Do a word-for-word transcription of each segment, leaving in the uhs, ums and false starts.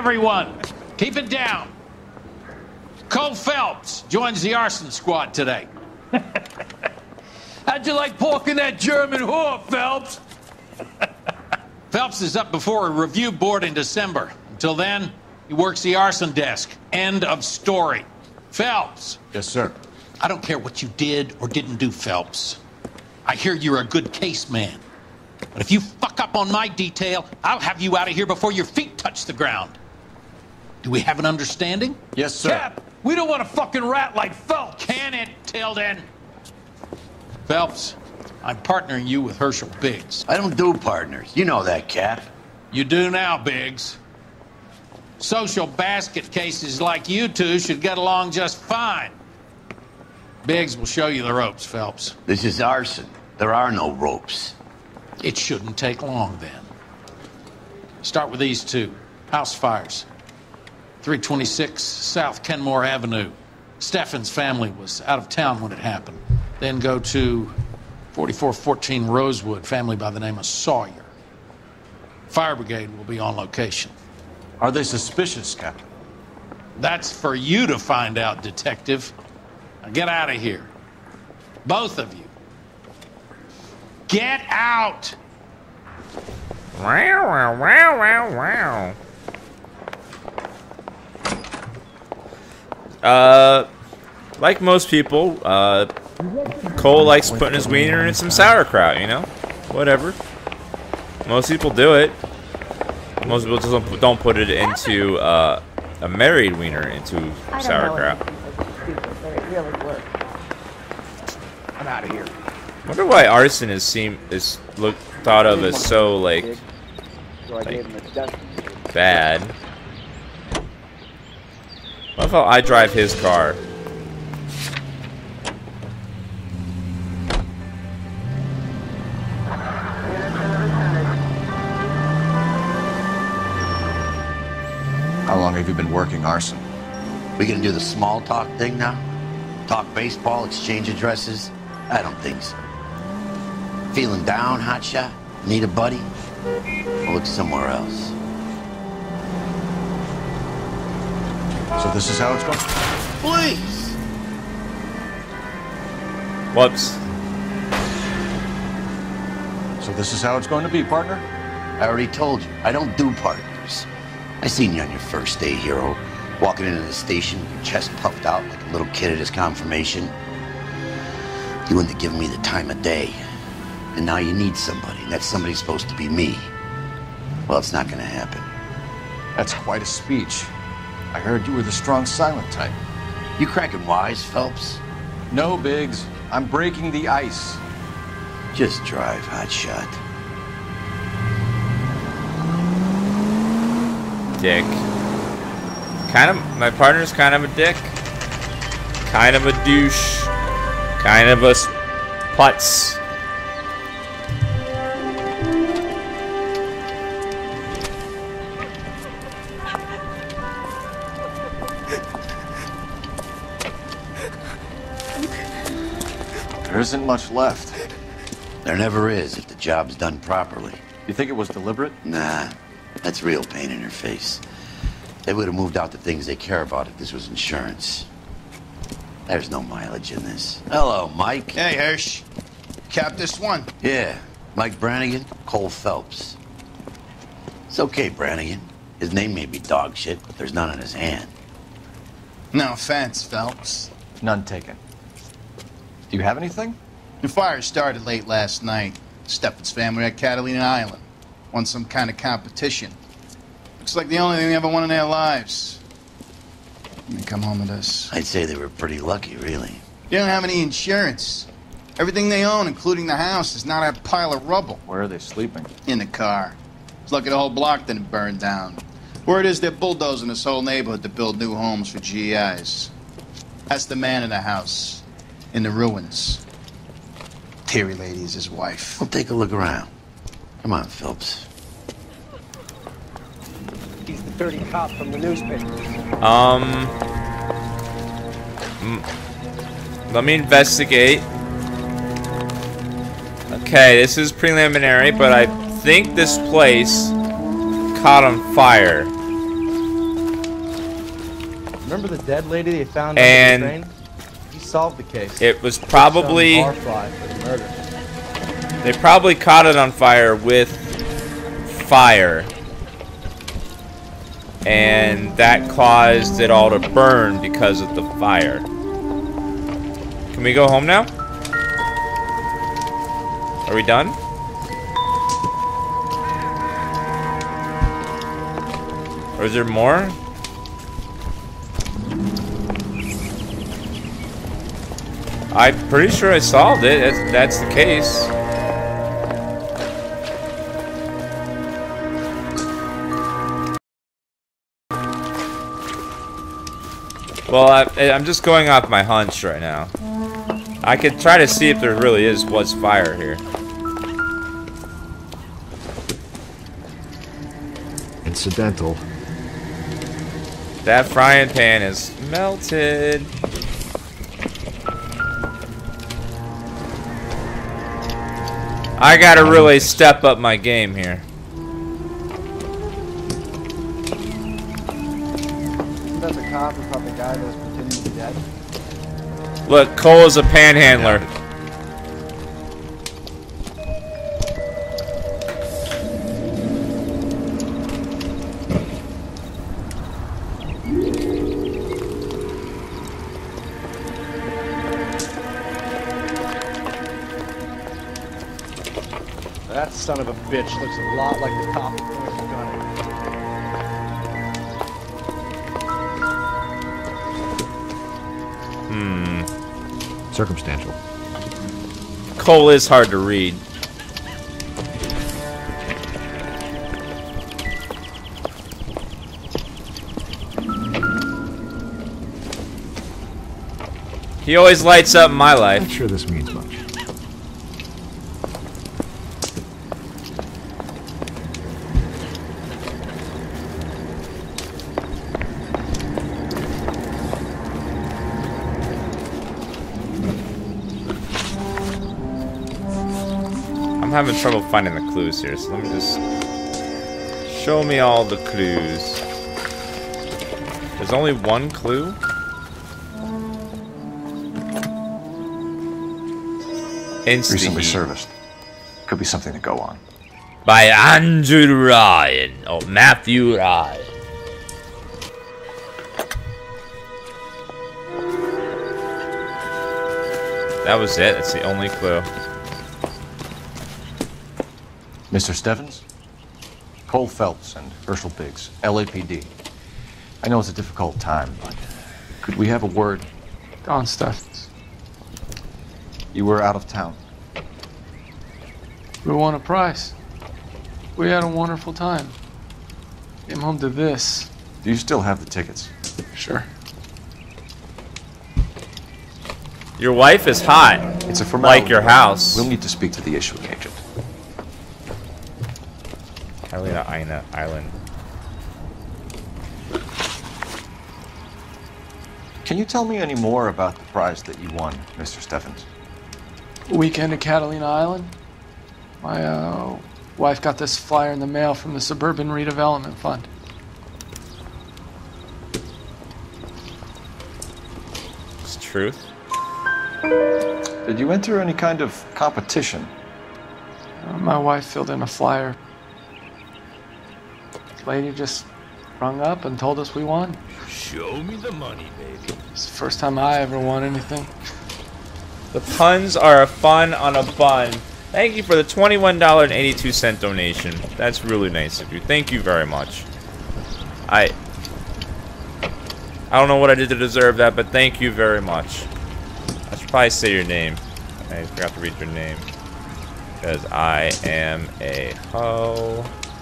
Everyone, keep it down. Cole Phelps joins the arson squad today. How'd you like pork in that German whore, Phelps? Phelps is up before a review board in December. Until then, he works the arson desk. End of story. Phelps. Yes, sir. I don't care what you did or didn't do, Phelps. I hear you're a good case man. But if you fuck up on my detail, I'll have you out of here before your feet touch the ground. Do we have an understanding? Yes, sir. Cap, we don't want a fucking rat like Phelps. Can it, Tilden? Phelps, I'm partnering you with Herschel Biggs. I don't do partners. You know that, Cap. You do now, Biggs. Social basket cases like you two should get along just fine. Biggs will show you the ropes, Phelps. This is arson. There are no ropes. It shouldn't take long, then. Start with these two. House fires. three twenty-six South Kenmore Avenue. Steffen's family was out of town when it happened. Then go to forty-four fourteen Rosewood, family by the name of Sawyer. Fire brigade will be on location. Are they suspicious, Captain? That's for you to find out, Detective. Now get out of here. Both of you. Get out! Wow, wow, wow, wow, wow. Uh, like most people, uh, Cole likes putting his wiener in some sauerkraut, you know? Whatever. Most people do it. Most people just don't, don't put it into, uh, a married wiener into sauerkraut. I'm out of here. I wonder why arson is seem is look thought of as so like, like bad. What if I drive his car? How long have you been working arson? We gonna do the small talk thing now? Talk baseball, exchange addresses? I don't think so. Feeling down, hotshot? Need a buddy? I'll look somewhere else. So this is how it's going? Please! Whoops. So this is how it's going to be, partner? I already told you, I don't do partners. I seen you on your first day, hero. Walking into the station, your chest puffed out like a little kid at his confirmation. You wouldn't have given me the time of day. And now you need somebody, and that somebody's supposed to be me. Well, it's not gonna happen. That's quite a speech. I heard you were the strong silent type. You cracking wise, Phelps? No, Biggs. I'm breaking the ice. Just drive, hotshot. Dick. Kind of, my partner's kind of a dick. Kind of a douche. Kind of a putz. There isn't much left. There never is if the job's done properly. You think it was deliberate? Nah, that's real pain in her face. They would have moved out the things they care about if this was insurance. There's no mileage in this. Hello, Mike. Hey, Hirsch. Cap this one. Yeah, Mike Brannigan, Cole Phelps. It's okay, Brannigan. His name may be dog shit, but there's none on his hand. No offense, Phelps. None taken. Do you have anything? The fire started late last night. Steffen's family at Catalina Island. Won some kind of competition. Looks like the only thing they ever won in their lives. And they come home with us. I'd say they were pretty lucky, really. They don't have any insurance. Everything they own, including the house, is not a pile of rubble. Where are they sleeping? In the car. It's lucky the whole block didn't burn down. Word is they're bulldozing this whole neighborhood to build new homes for G Is. That's the man in the house. In the ruins. Terry lady is his wife. We'll take a look around. Come on, Phelps. He's the dirty cop from the newspaper. Um. mm, Let me investigate. Okay, this is preliminary, but I think this place caught on fire. Remember the dead lady they found And under the train? He solved the case. it was probably Barfly for the murder. they probably caught it on fire with fire, and that caused it all to burn because of the fire. Can we go home now? Are we done? Or is there more? I'm pretty sure I solved it. That's, that's the case. Well, I, I'm just going off my hunch right now. I could try to see if there really is was fire here. Incidental. That frying pan is melted. I gotta really step up my game here. That's a cop who caught the guy that was pretending to be dead. Look, Cole is a panhandler. That son of a bitch looks a lot like the cop who pointed the gun at Hmm. Circumstantial. Cole is hard to read. He always lights up my life. Not sure this means much. I'm having trouble finding the clues here, so let me just show me all the clues. There's only one clue? Recently Insta-heat. serviced. Could be something to go on. By Andrew Ryan, or Matthew Ryan. That was it, that's the only clue. Mister Stevens? Cole Phelps and Herschel Biggs, L A P D. I know it's a difficult time, but could we have a word? Don Steffens. You were out of town. We won a prize. We had a wonderful time. Came home to this. Do you still have the tickets? Sure. Your wife is hot. It's a formality. Like your house. We'll need to speak to the issuing agent. Carolina Ina Island. Can you tell me any more about the prize that you won, Mister Steffens? Weekend at Catalina Island. My uh, wife got this flyer in the mail from the Suburban Redevelopment Fund. It's truth. Did you enter any kind of competition? Uh, my wife filled in a flyer. Lady just rung up and told us we won. Show me the money, baby. It's the first time I ever won anything. The puns are a fun on a bun. Thank you for the twenty-one dollars and eighty-two cents donation. That's really nice of you. Thank you very much. I I don't know what I did to deserve that, but thank you very much. I should probably say your name. I forgot to read your name. Because I am a hoe.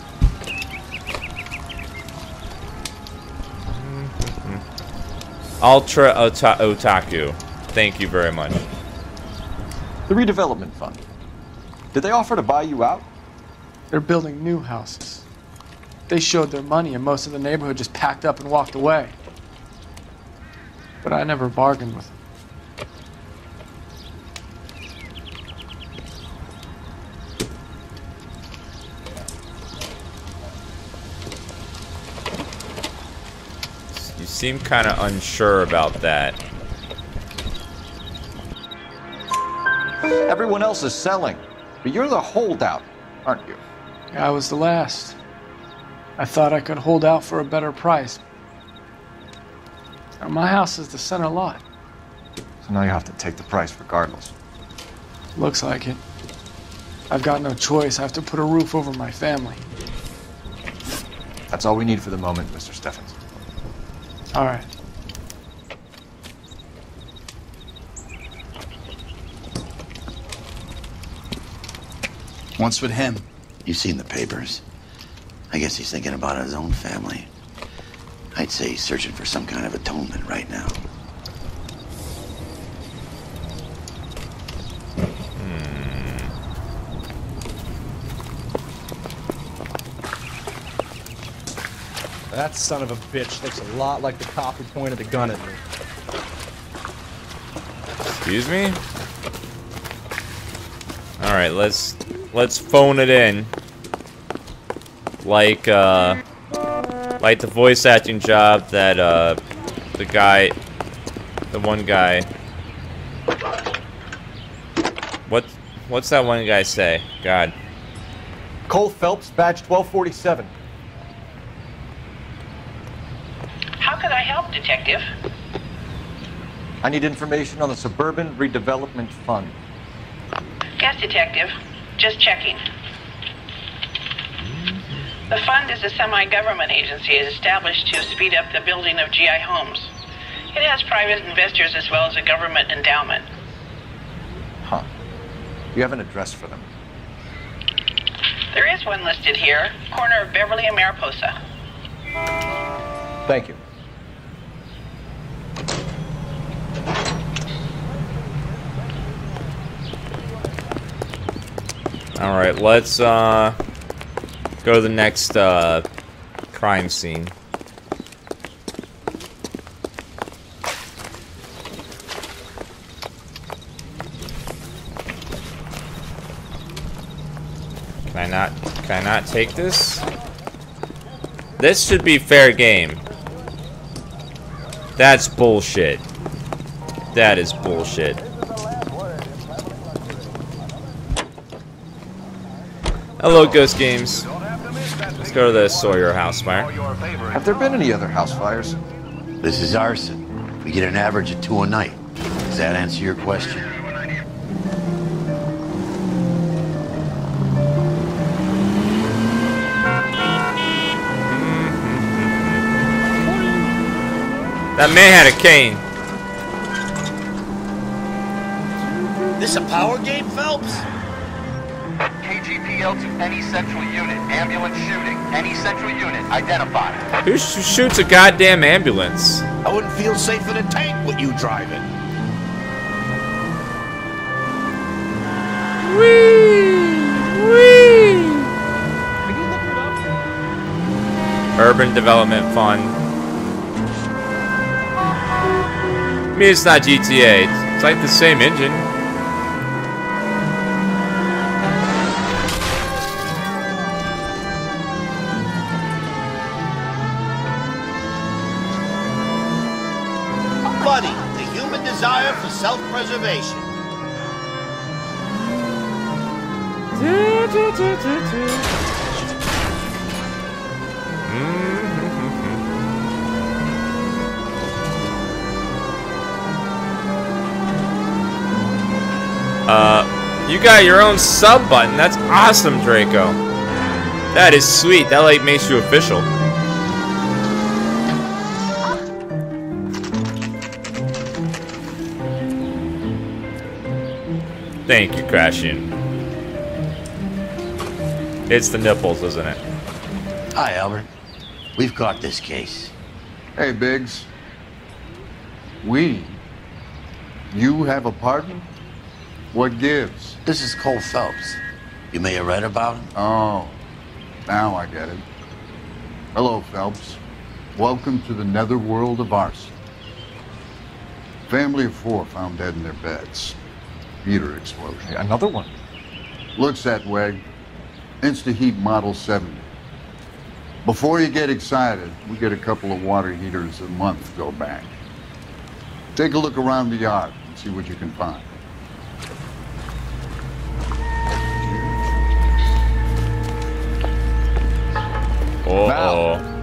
Ultra ota Otaku. Thank you very much. The redevelopment fund. Did they offer to buy you out? They're building new houses. They showed their money and most of the neighborhood just packed up and walked away. But I never bargained with them. You seem kind of unsure about that. Everyone else is selling, but you're the holdout, aren't you? I was the last. I thought I could hold out for a better price. Now, my house is the center lot. So now you have to take the price regardless. Looks like it. I've got no choice. I have to put a roof over my family. That's all we need for the moment, Mister Steffens. All right. What's with him? You've seen the papers. I guess he's thinking about his own family. I'd say he's searching for some kind of atonement right now. That son of a bitch looks a lot like the cop who pointed the gun at me. Excuse me? Alright, let's let's phone it in. Like uh like the voice acting job that uh the guy the one guy What what's that one guy say? God. Cole Phelps, badge twelve forty-seven. How can I help, Detective? I need information on the Suburban Redevelopment Fund. Yes, Detective. Just checking. The fund is a semi-government agency established to speed up the building of G I homes. It has private investors as well as a government endowment. Huh. You have an address for them? There is one listed here, corner of Beverly and Mariposa. Thank you. Alright, let's uh go to the next uh crime scene. Can I not can I not take this? This should be fair game. That's bullshit. That is bullshit. Hello, Ghost Games. Let's go to the Sawyer house fire. Have there been any other house fires? This is arson. We get an average of two a night. Does that answer your question? That man had a cane. This a power game, Phelps? K G P L to any central unit. Ambulance shooting. Any central unit. Identify. Who sh shoots a goddamn ambulance? I wouldn't feel safe in a tank with you driving. Whee! Whee! Urban Development Fund. I mean, it's not G T A. It's, it's like the same engine. Buddy, the human desire for self-preservation. Uh, you got your own sub button. That's awesome, Draco. That is sweet. That like makes you official. Thank you, Crashin. It's the nipples, isn't it? Hi, Albert. We've caught this case. Hey, Biggs. We? You have a pardon? What gives? This is Cole Phelps. You may have read about him. Oh, now I get it. Hello, Phelps. Welcome to the netherworld of arson. Family of four found dead in their beds. Heater explosion. Another one. Looks that way. Insta-heat model seventy. Before you get excited, we get a couple of water heaters a month go back. Take a look around the yard and see what you can find. Uh-oh.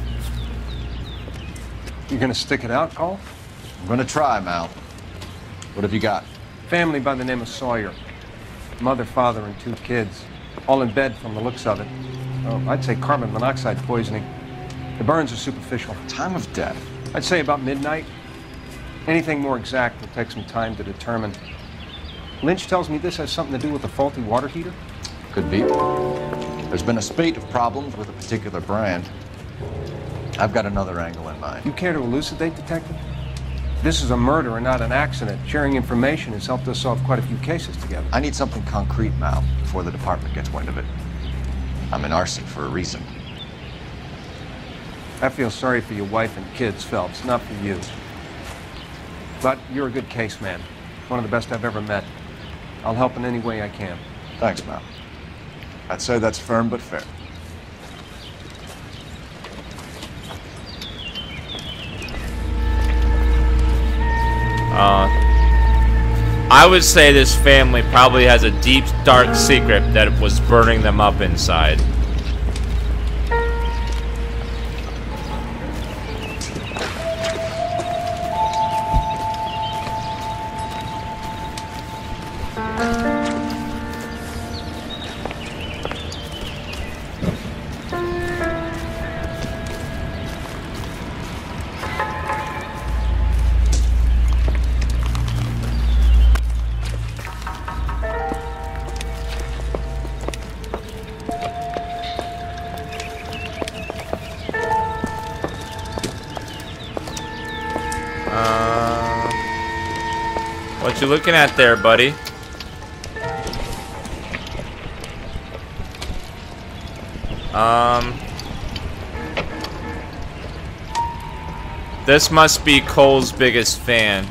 You gonna stick it out, Cole? I'm gonna try, Mal. What have you got? Family by the name of Sawyer. Mother, father, and two kids. All in bed from the looks of it. Oh, I'd say carbon monoxide poisoning. The burns are superficial. Time of death? I'd say about midnight. Anything more exact will take some time to determine. Lynch tells me this has something to do with a faulty water heater. Could be. There's been a spate of problems with a particular brand. I've got another angle in mind. You care to elucidate, Detective? This is a murder and not an accident. Sharing information has helped us solve quite a few cases together. I need something concrete, Mal, before the department gets wind of it. I'm in arson for a reason. I feel sorry for your wife and kids, Phelps, not for you. But you're a good case man. One of the best I've ever met. I'll help in any way I can. Thanks, Mal. I'd say that's firm but fair. Uh, I would say this family probably has a deep, dark secret that was burning them up inside. What you looking at there, buddy? Um, this must be Cole's biggest fan.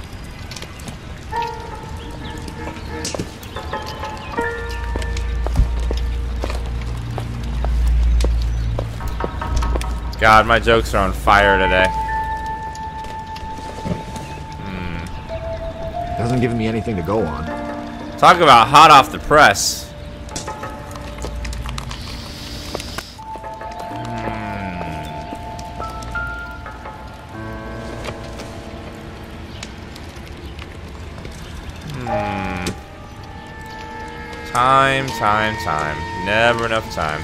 God, my jokes are on fire today. Hasn't given me anything to go on. Talk about hot off the press. Hmm. Hmm. Time, time, time. Never enough time.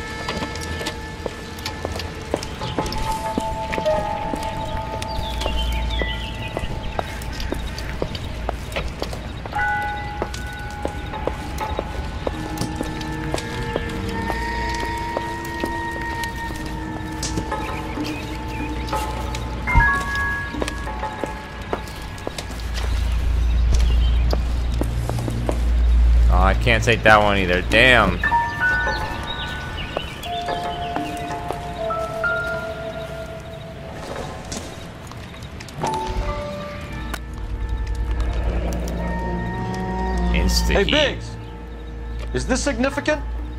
Can't take that one either. Damn. Insta Hey, Biggs! Is this significant?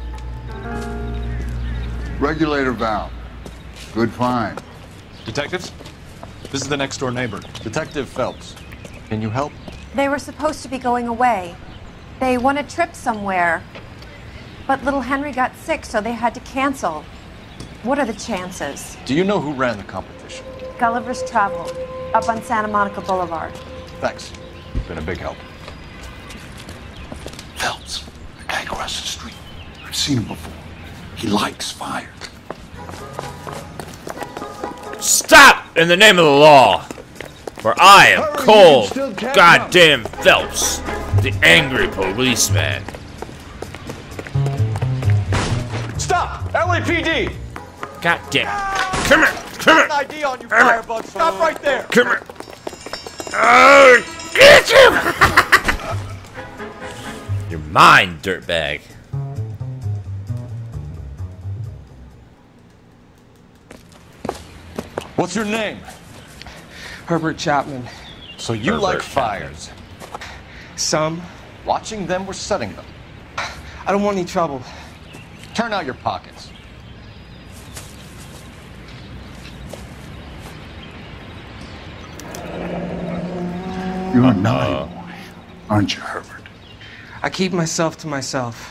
Regulator valve. Good find. Detectives? This is the next door neighbor. Detective Phelps. Can you help? They were supposed to be going away. They won a trip somewhere. But little Henry got sick, so they had to cancel. What are the chances? Do you know who ran the competition? Gulliver's Travel, up on Santa Monica Boulevard. Thanks. You've been a big help. Phelps, the guy across the street. I've seen him before. He likes fire. Stop! In the name of the law! For I am Cole goddamn Phelps, the angry policeman. Stop! L A P D! Goddamn. Come here! Come here! I D on you, firebug. Stop right there! Come here! Oh, get him! You're mine, dirtbag. What's your name? Herbert Chapman. So you Herbert like Chapman. fires? Some. Watching them or setting them? I don't want any trouble. Turn out your pockets. You're a naughty boy, aren't you, Herbert? I keep myself to myself.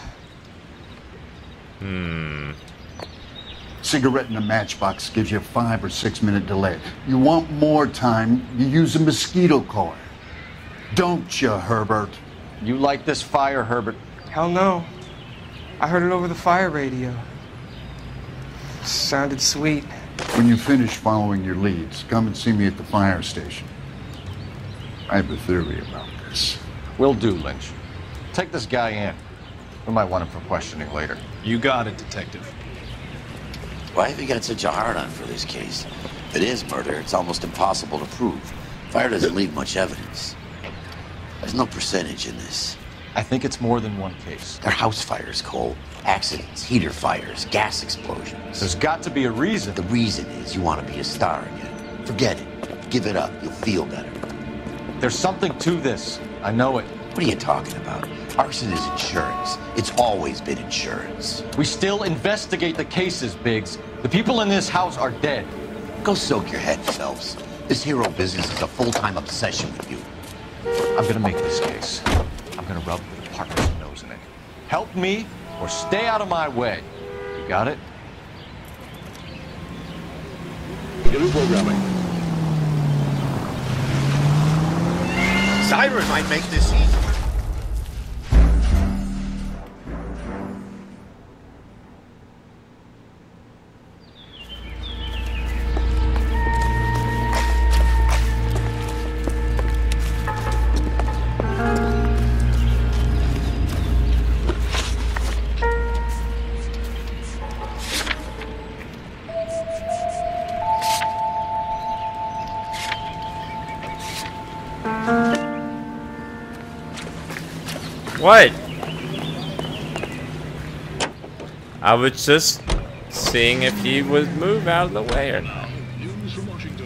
Hmm. Cigarette in a matchbox gives you a five or six minute delay. You want more time, you use a mosquito coil. Don't you, Herbert? You like this fire, Herbert? Hell no. I heard it over the fire radio. Sounded sweet. When you finish following your leads, come and see me at the fire station. I have a theory about this. Will do, Lynch. Take this guy in. We might want him for questioning later. You got it, Detective. Why have you got such a hard-on for this case? If it is murder, it's almost impossible to prove. Fire doesn't leave much evidence. There's no percentage in this. I think it's more than one case. They're house fires, Cole. Accidents, heater fires, gas explosions. There's got to be a reason. The reason is you want to be a star again. Forget it. Give it up. You'll feel better. There's something to this. I know it. What are you talking about? Arson is insurance. It's always been insurance. We still investigate the cases, Biggs. The people in this house are dead. Go soak your head, Phelps. This hero business is a full-time obsession with you. I'm gonna make this case. I'm gonna rub the department's nose in it. Help me or stay out of my way. You got it? New programming. Siren might make this easy. What? I was just seeing if he would move out of the way or not. News from Washington.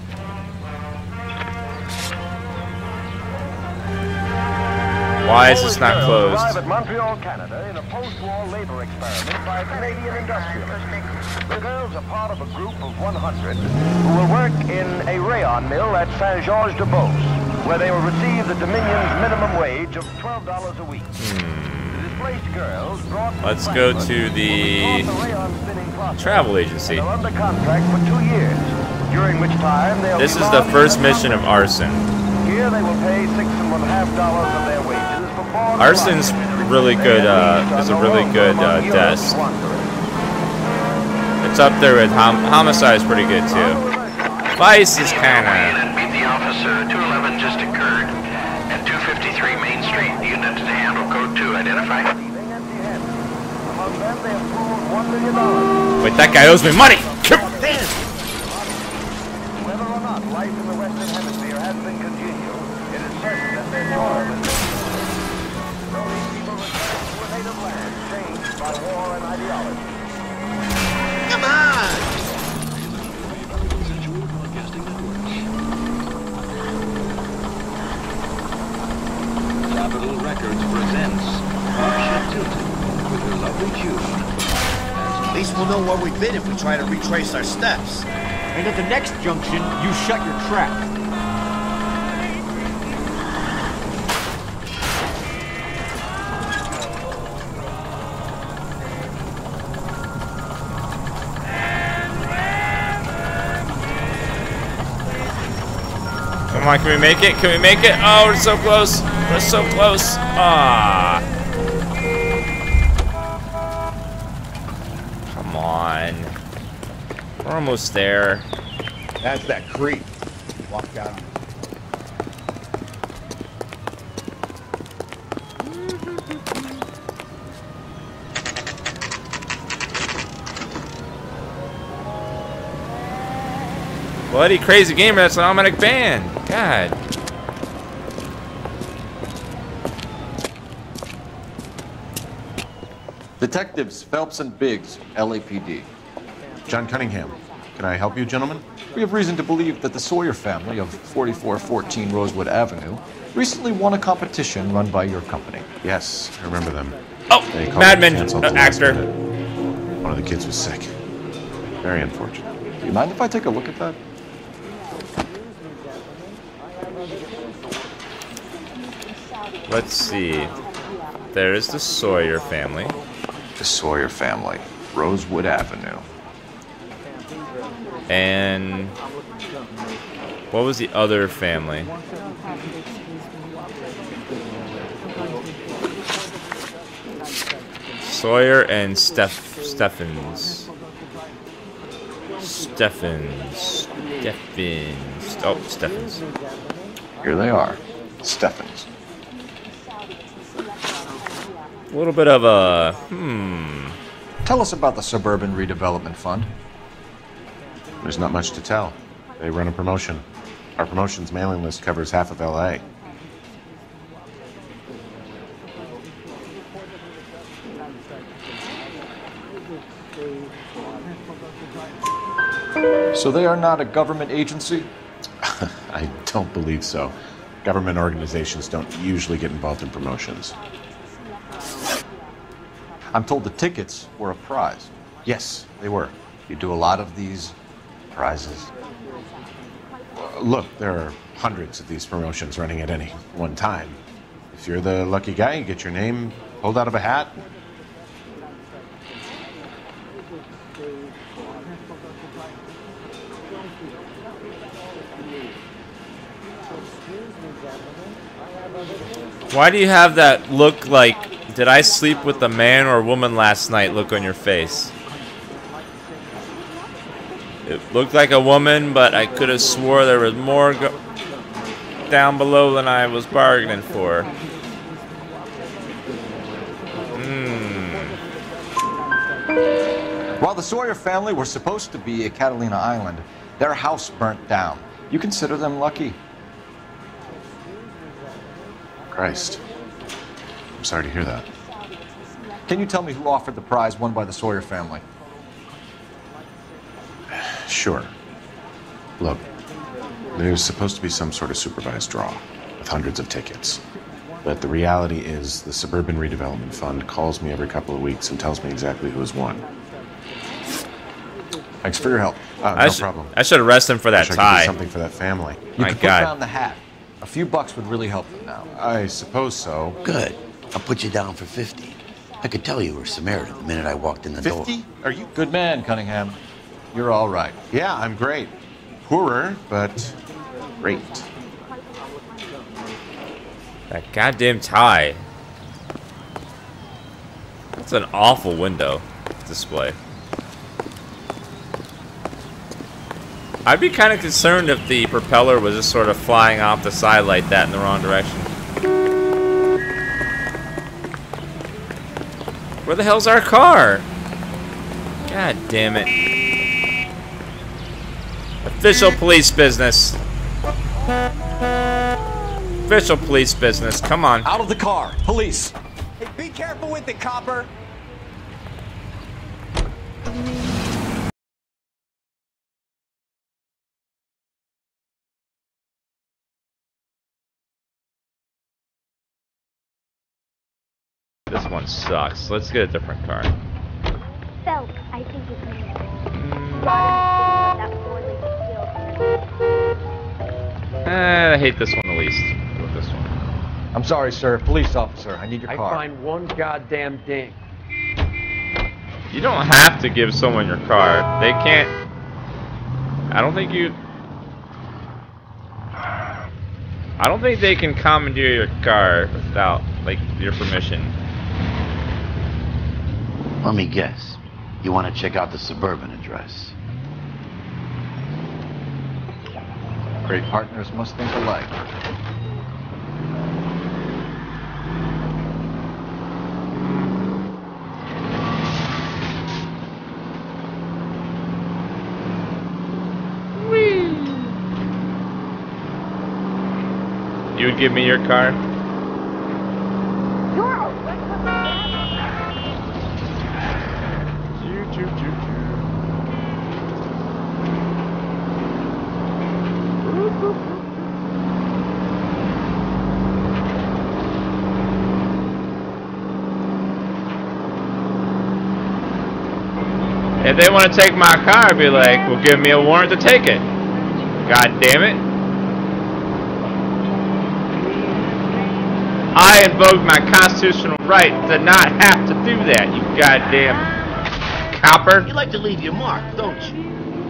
Why is this not closed? Arrive at Montreal, Canada, in a post-war labor experiment by Canadian industrialists. The girls are part of a group of one hundred who will work in a rayon mill at Saint-Georges-de-Beauce, where they will receive the Dominion's minimum wage of twelve dollars a week. Hmm. The displaced girls brought Let's go to the travel agency. They're under contract for two years, during which time they'll This be is the bonded first and mission of arson. Here they will pay six and one half dollars of their wages for four Arson's really good. Uh, is a really good uh, desk. It's up there with hom homicide. Is pretty good too. Vice is kind of. Meet the officer. two eleven just occurred at two fifty-three Main Street. Unit to handle code two. Identify. Wait, that guy owes me money. Whether or not life in the Western Hemisphere has been congenial, it is certain that their toil is so these people return to a native land changed by war and ideology. Come on! Capitol Records presents Marsha Tilton with her lovely tune. At least we'll know where we've been if we try to retrace our steps. And at the next junction, you shut your trap. Come on, can we make it? Can we make it? Oh, we're so close. We're so close. Ah. Come on. We're almost there. That's that creep. Walk down. Bloody Crazy Gamer, that's an automatic ban. God. Detectives Phelps and Biggs, L A P D. John Cunningham. Can I help you, gentlemen? We have reason to believe that the Sawyer family of forty-four fourteen Rosewood Avenue recently won a competition run by your company. Yes, I remember them. Oh, They called Mad it Men canceled uh, the last actor. minute. One of the kids was sick. Very unfortunate. Do you mind if I take a look at that? let's see. There is the Sawyer family. The Sawyer family, Rosewood Avenue. And what was the other family? Sawyer and Steph Steffens. Steffens. Steffens. Oh, Steffens. Here they are. Steffens. A little bit of a hmm. Tell us about the Suburban Redevelopment Fund. There's not much to tell. They run a promotion. Our promotion's mailing list covers half of L A. So they are not a government agency? I don't believe so. Government organizations don't usually get involved in promotions. I'm told the tickets were a prize. Yes, they were. You do a lot of these prizes. Look, there are hundreds of these promotions running at any one time. If you're the lucky guy, you get your name pulled out of a hat. Why do you have that look like, did I sleep with a man or a woman last night look on your face? It looked like a woman, but I could have swore there was more go down below than I was bargaining for. Hmm. While the Sawyer family were supposed to be at Catalina Island, their house burnt down. You consider them lucky? Christ. I'm sorry to hear that. Can you tell me who offered the prize won by the Sawyer family? Sure. Look, there's supposed to be some sort of supervised draw with hundreds of tickets. But the reality is the Suburban Redevelopment Fund calls me every couple of weeks and tells me exactly who has won. Thanks for your help. Uh, I no sh problem. I should arrest him for that Wish I could do tie. something for that family. You My could put God. down the hat. A few bucks would really help them now. I suppose so. Good. I'll put you down for fifty. I could tell you were Samaritan the minute I walked in the door. Fifty? Are you good man, Cunningham? You're all right. Yeah, I'm great. Poorer, but great. That goddamn tie. That's an awful window display. I'd be kind of concerned if the propeller was just sort of flying off the side like that in the wrong direction. Where the hell's our car? God damn it. Official police business. Official police business. Come on. Out of the car. Police. Hey, be careful with the copper. This one sucks. Let's get a different car. Phelps, I think his name is. Eh, I hate this one the least. With this one. I'm sorry, sir. Police officer, I need your I car. find one goddamn ding. You don't have to give someone your car. They can't. I don't think you. I don't think they can commandeer your car without, like, your permission. Let me guess. You want to check out the Suburban address? Great partners must think alike. You would give me your car? If they want to take my car, I'd be like, well, give me a warrant to take it. God damn it. I invoke my constitutional right to not have to do that, you goddamn copper. You like to leave your mark, don't you?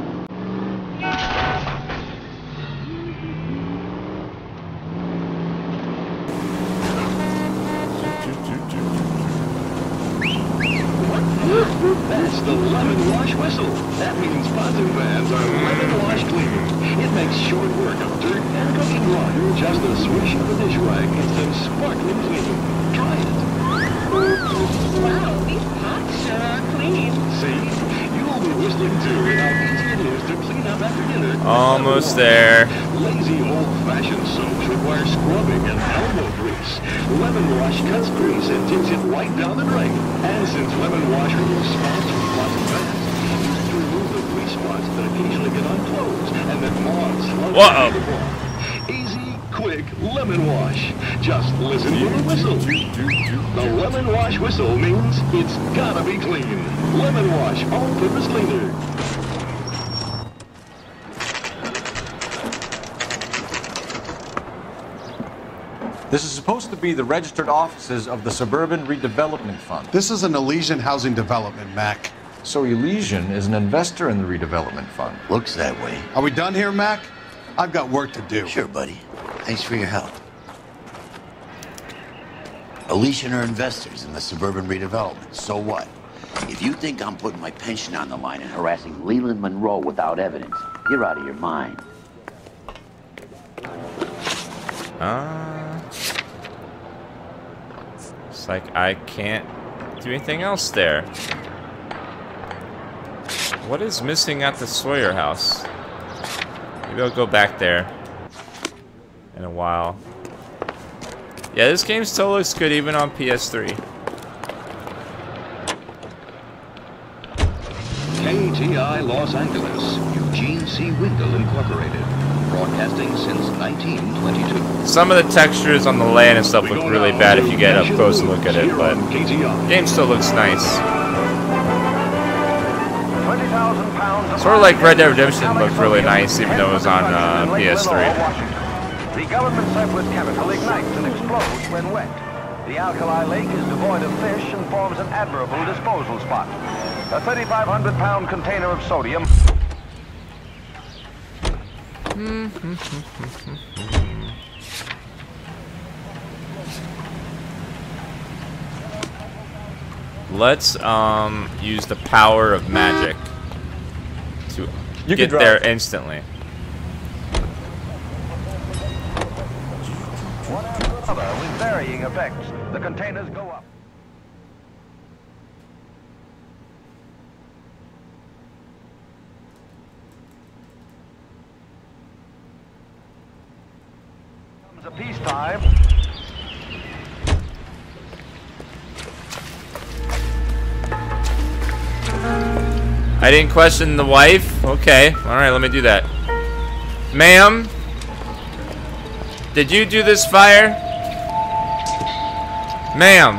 That's the lemon wash whistle. That means Bazoo vans are lemon wash clean. It makes short work of dirt and cooking water. Just a swish of a dish rag gets them sparkling clean. Try it. Wow, these pots sure are clean. See? You'll be whistling too at how easy it is to clean up after dinner. Almost there. Lazy old-fashioned soaps require scrubbing and elbow grease. Lemon wash cuts grease and takes it right down the drain. And since lemon wash removes spots from pots and pans, use it to remove the grease spots that occasionally get on clothes and that moths love Whoa. to eat. Easy, quick lemon wash. Just listen for the whistle. The lemon wash whistle means it's gotta be clean. Lemon wash all-purpose cleaner. This is supposed to be the registered offices of the Suburban Redevelopment Fund. This is an Elysian housing development, Mac. So Elysian is an investor in the redevelopment fund. Looks that way. Are we done here, Mac? I've got work to do. Sure, buddy. Thanks for your help. Elysian are investors in the Suburban Redevelopment. So what? If you think I'm putting my pension on the line and harassing Leland Monroe without evidence, you're out of your mind. Uh, it's like I can't do anything else there. What is missing at the Sawyer house? Maybe I'll go back there in a while. Yeah, this game still looks good even on P S three. K T I Los Angeles, Eugene C. Wendell Incorporated. Broadcasting since nineteen twenty-two. Some of the textures on the land and stuff look really bad if you get up close and look at it, but the game still looks nice. Sort of like Red Dead Redemption looked really nice even though it was on uh, P S three. The government surplus chemical ignites and explodes when wet. The alkali lake is devoid of fish and forms an admirable disposal spot. A thirty-five hundred pound container of sodium. Let's um use the power of magic to You get can there drive. instantly. One after another with varying effects. The containers go up. Comes a peacetime. I didn't question the wife. Okay, all right, let me do that. Ma'am, did you do this fire? Ma'am.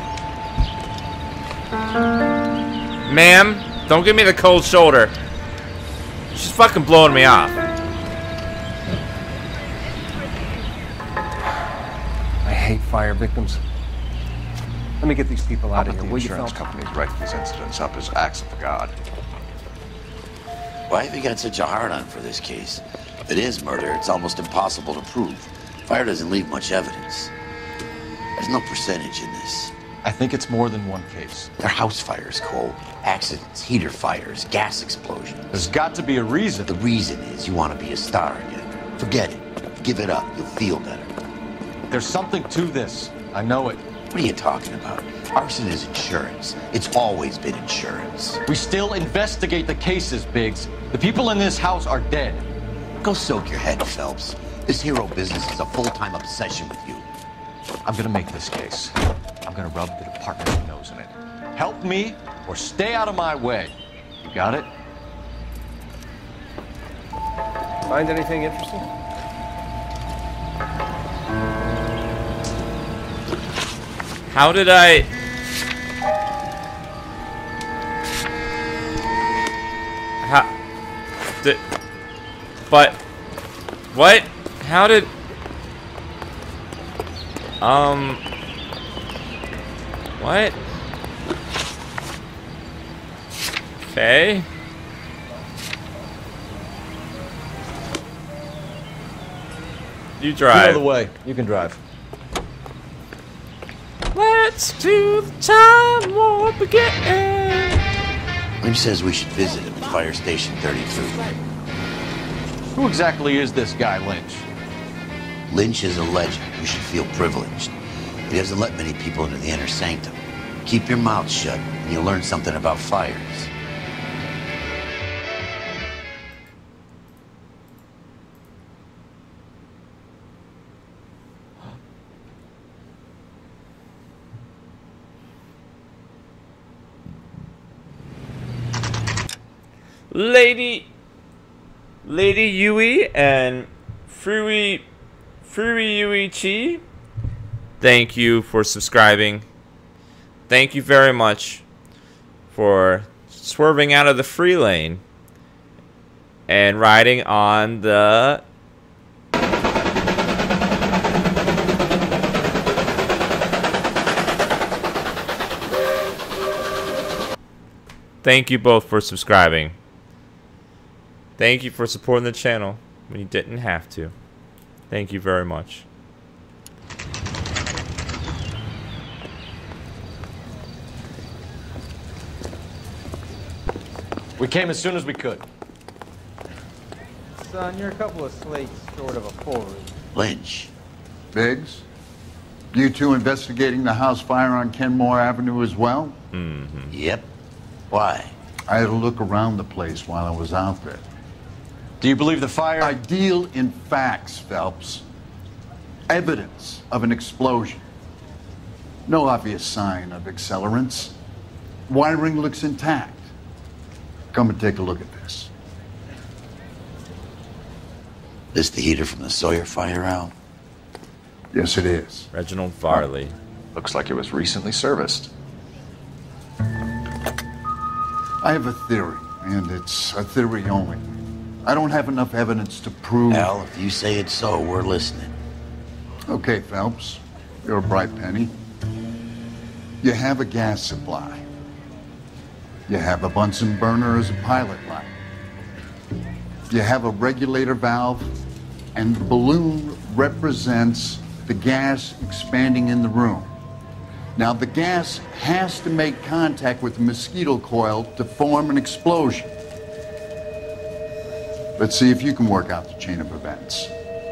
Ma'am, don't give me the cold shoulder. She's fucking blowing me off. I hate fire victims. Let me get these people out of here, The will you, insurance Phelps? companies write these incidents up as acts of God. Why have you got such a hard-on for this case? If it is murder, it's almost impossible to prove. Fire doesn't leave much evidence. There's no percentage in this. I think it's more than one case. They're house fires, Cole. Accidents, heater fires, gas explosions. There's got to be a reason. The reason is you want to be a star again. Forget it. Give it up. You'll feel better. There's something to this. I know it. What are you talking about? Arson is insurance. It's always been insurance. We still investigate the cases, Biggs. The people in this house are dead. Go soak your head, Phelps. This hero business is a full-time obsession with you. I'm gonna make this case. I'm gonna rub the department's nose in it. Help me or stay out of my way. You got it? Find anything interesting? How did I... How... Did... But... What? How did... Um. What? Okay. You drive. You know the way. You can drive. Let's do the time warp again. Lynch says we should visit him at Fire Station thirty-two. Who exactly is this guy, Lynch? Lynch is a legend. You should feel privileged. He doesn't let many people into the inner sanctum. Keep your mouth shut, and you'll learn something about fires. Lady, Lady Yui and Frui, Frui Yui Chi, thank you for subscribing. Thank you very much for swerving out of the free lane and riding on the Thank you both for subscribing. Thank you for supporting the channel when you didn't have to. Thank you very much. We came as soon as we could. Son, you're a couple of slates short of a full read. Lynch. Biggs? You two investigating the house fire on Kenmore Avenue as well? Mm-hmm. Yep. Why? I had a look around the place while I was out there. Do you believe the fire? I deal in facts, Phelps. Evidence of an explosion. No obvious sign of accelerants. Wiring looks intact. Come and take a look at this. This the heater from the Sawyer fire, Al? Yes, it is. Reginald Farley. Looks like it was recently serviced. I have a theory, and it's a theory only. I don't have enough evidence to prove... Al, if you say it's so, we're listening. Okay, Phelps. You're a bright penny. You have a gas supply. You have a Bunsen burner as a pilot light. You have a regulator valve, and the balloon represents the gas expanding in the room. Now, the gas has to make contact with the mosquito coil to form an explosion. Let's see if you can work out the chain of events.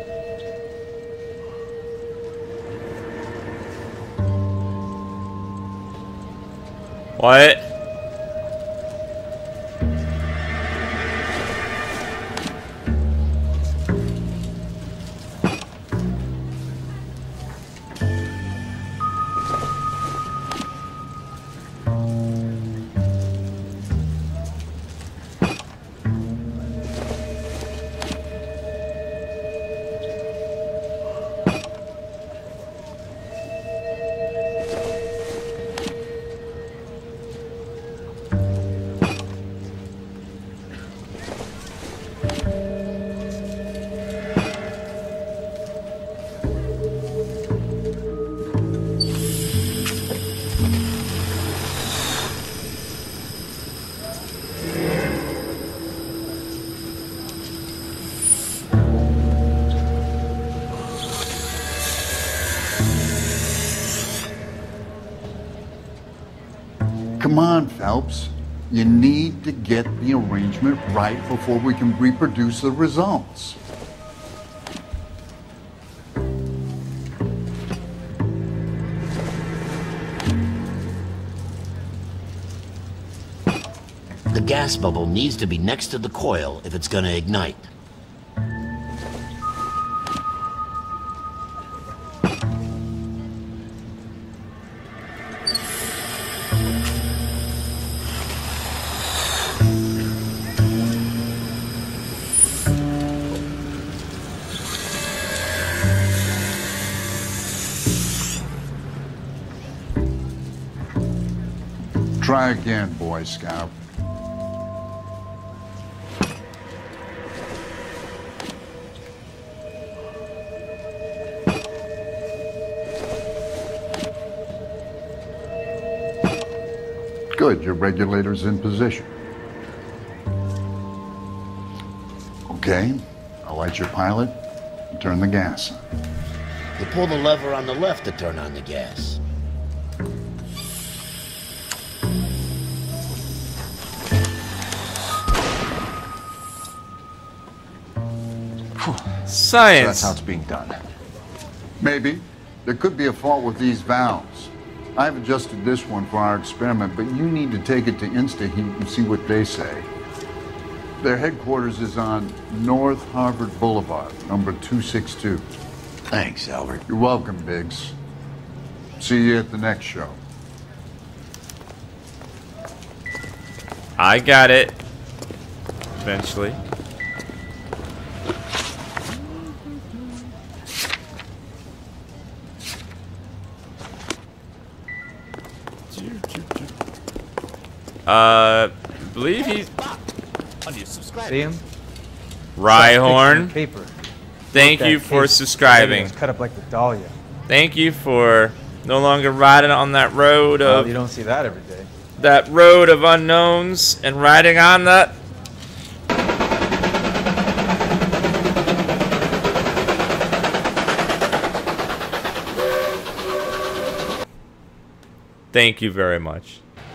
What? Come on, Phelps. You need to get the arrangement right before we can reproduce the results. The gas bubble needs to be next to the coil if it's gonna ignite. Try again, Boy Scout. Good, your regulator's in position. Okay, I'll light your pilot and turn the gas on. You pull the lever on the left to turn on the gas. So Science. that's how it's being done. Maybe. There could be a fault with these valves. I've adjusted this one for our experiment, but you need to take it to InstaHeat and see what they say. Their headquarters is on North Harvard Boulevard, number two six two. Thanks, Albert. You're welcome, Biggs. See you at the next show. I got it. Eventually. Uh, believe he's. See him? Rhyhorn. Paper. Thank you for subscribing. Cut up like the Dahlia. Thank you for no longer riding on that road of. Well, you don't see that every day. That road of unknowns and riding on that. Thank you very much.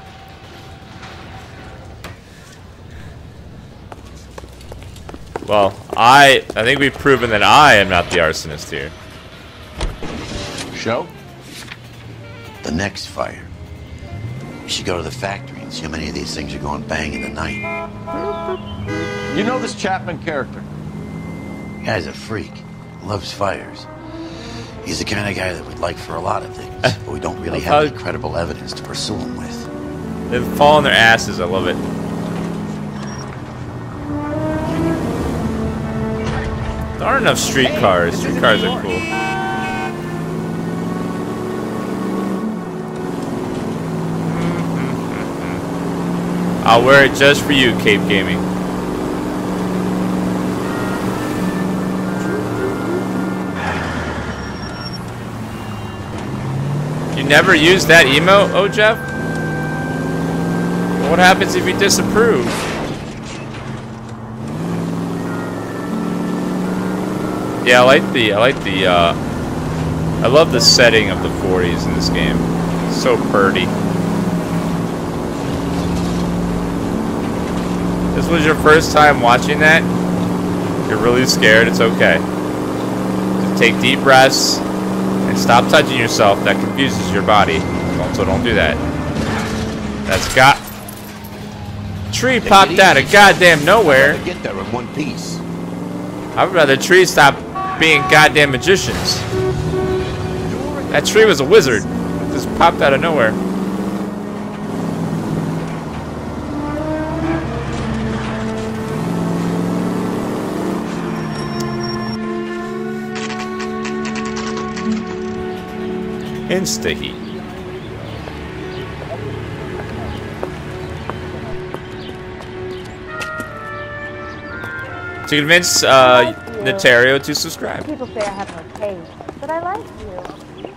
Well, I I think we've proven that I am not the arsonist here. Show? The next fire. You should go to the factory and see how many of these things are going bang in the night. You know this Chapman character? The guy's a freak. Loves fires. He's the kind of guy that we'd like for a lot of things, but we don't really have any credible evidence to pursue him with. They fall on their asses. I love it. There aren't enough streetcars. Streetcars are cool. I'll wear it just for you, Cape Gaming. You never used that emote, oh Jeff? What happens if you disapprove? Yeah, I like the, I like the, uh, I love the setting of the forties in this game. It's so pretty. This was your first time watching that? You're really scared? It's okay. Just take deep breaths and stop touching yourself. That confuses your body. So don't do that. That's got... Tree popped out of goddamn nowhere. Get there in one piece. I'd rather trees stop being goddamn magicians. That tree was a wizard. It just popped out of nowhere. InstaHeat. To convince uh, Netario to subscribe. People say I have no taste, but I like you.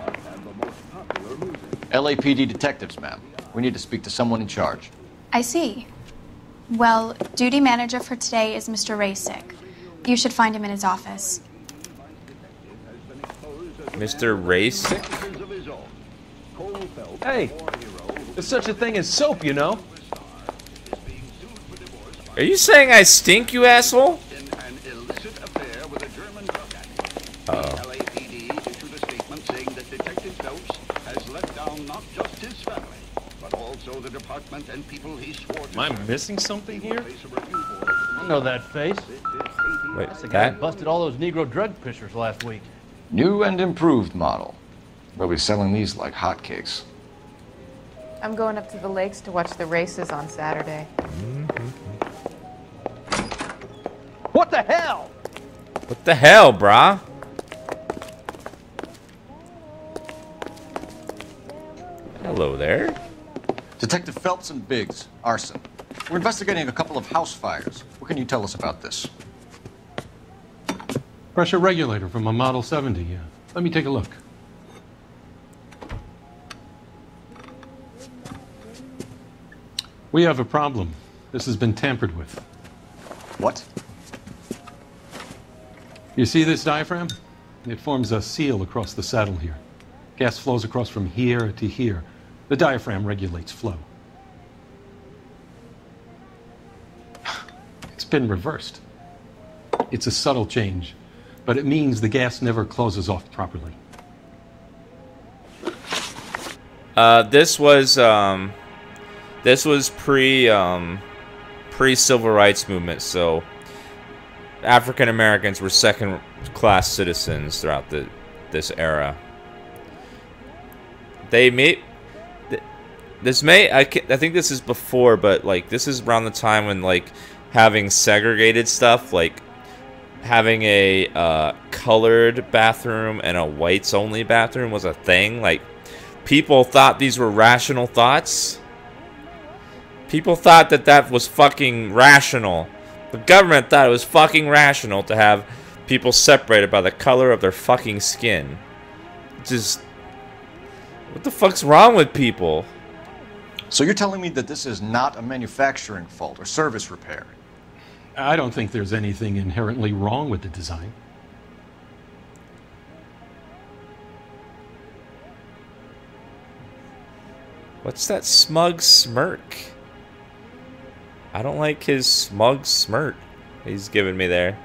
L A P D detectives, ma'am. We need to speak to someone in charge. I see. Well, duty manager for today is Mister Rasick. You should find him in his office. Mister Rasick? Hey, there's such a thing as soap, you know. Are you saying I stink, you asshole? Uh-oh. Am I missing something here? I know that face. Wait, That's the guy that? who busted all those Negro drug pushers last week. New and improved model. We'll be selling these like hotcakes. I'm going up to the lakes to watch the races on Saturday. What the hell? What the hell, brah? Hello there. Detective Phelps and Biggs, arson. We're investigating a couple of house fires. What can you tell us about this? Pressure regulator from a Model seventy. Yeah. Let me take a look. We have a problem. This has been tampered with. What? You see this diaphragm? It forms a seal across the saddle here. Gas flows across from here to here. The diaphragm regulates flow. It's been reversed. It's a subtle change, but it means the gas never closes off properly. Uh, this was um, this was pre um, pre civil rights movement, so African Americans were second class citizens throughout the this era. They may this may I can, I think this is before, but like this is around the time when like having segregated stuff, like having a uh, colored bathroom and a whites only bathroom was a thing. Like people thought these were rational thoughts. People thought that that was fucking rational. The government thought it was fucking rational to have people separated by the color of their fucking skin. Just, what the fuck's wrong with people? So you're telling me that this is not a manufacturing fault or service repair? I don't think there's anything inherently wrong with the design. What's that smug smirk? I don't like his smug smirk he's giving me there.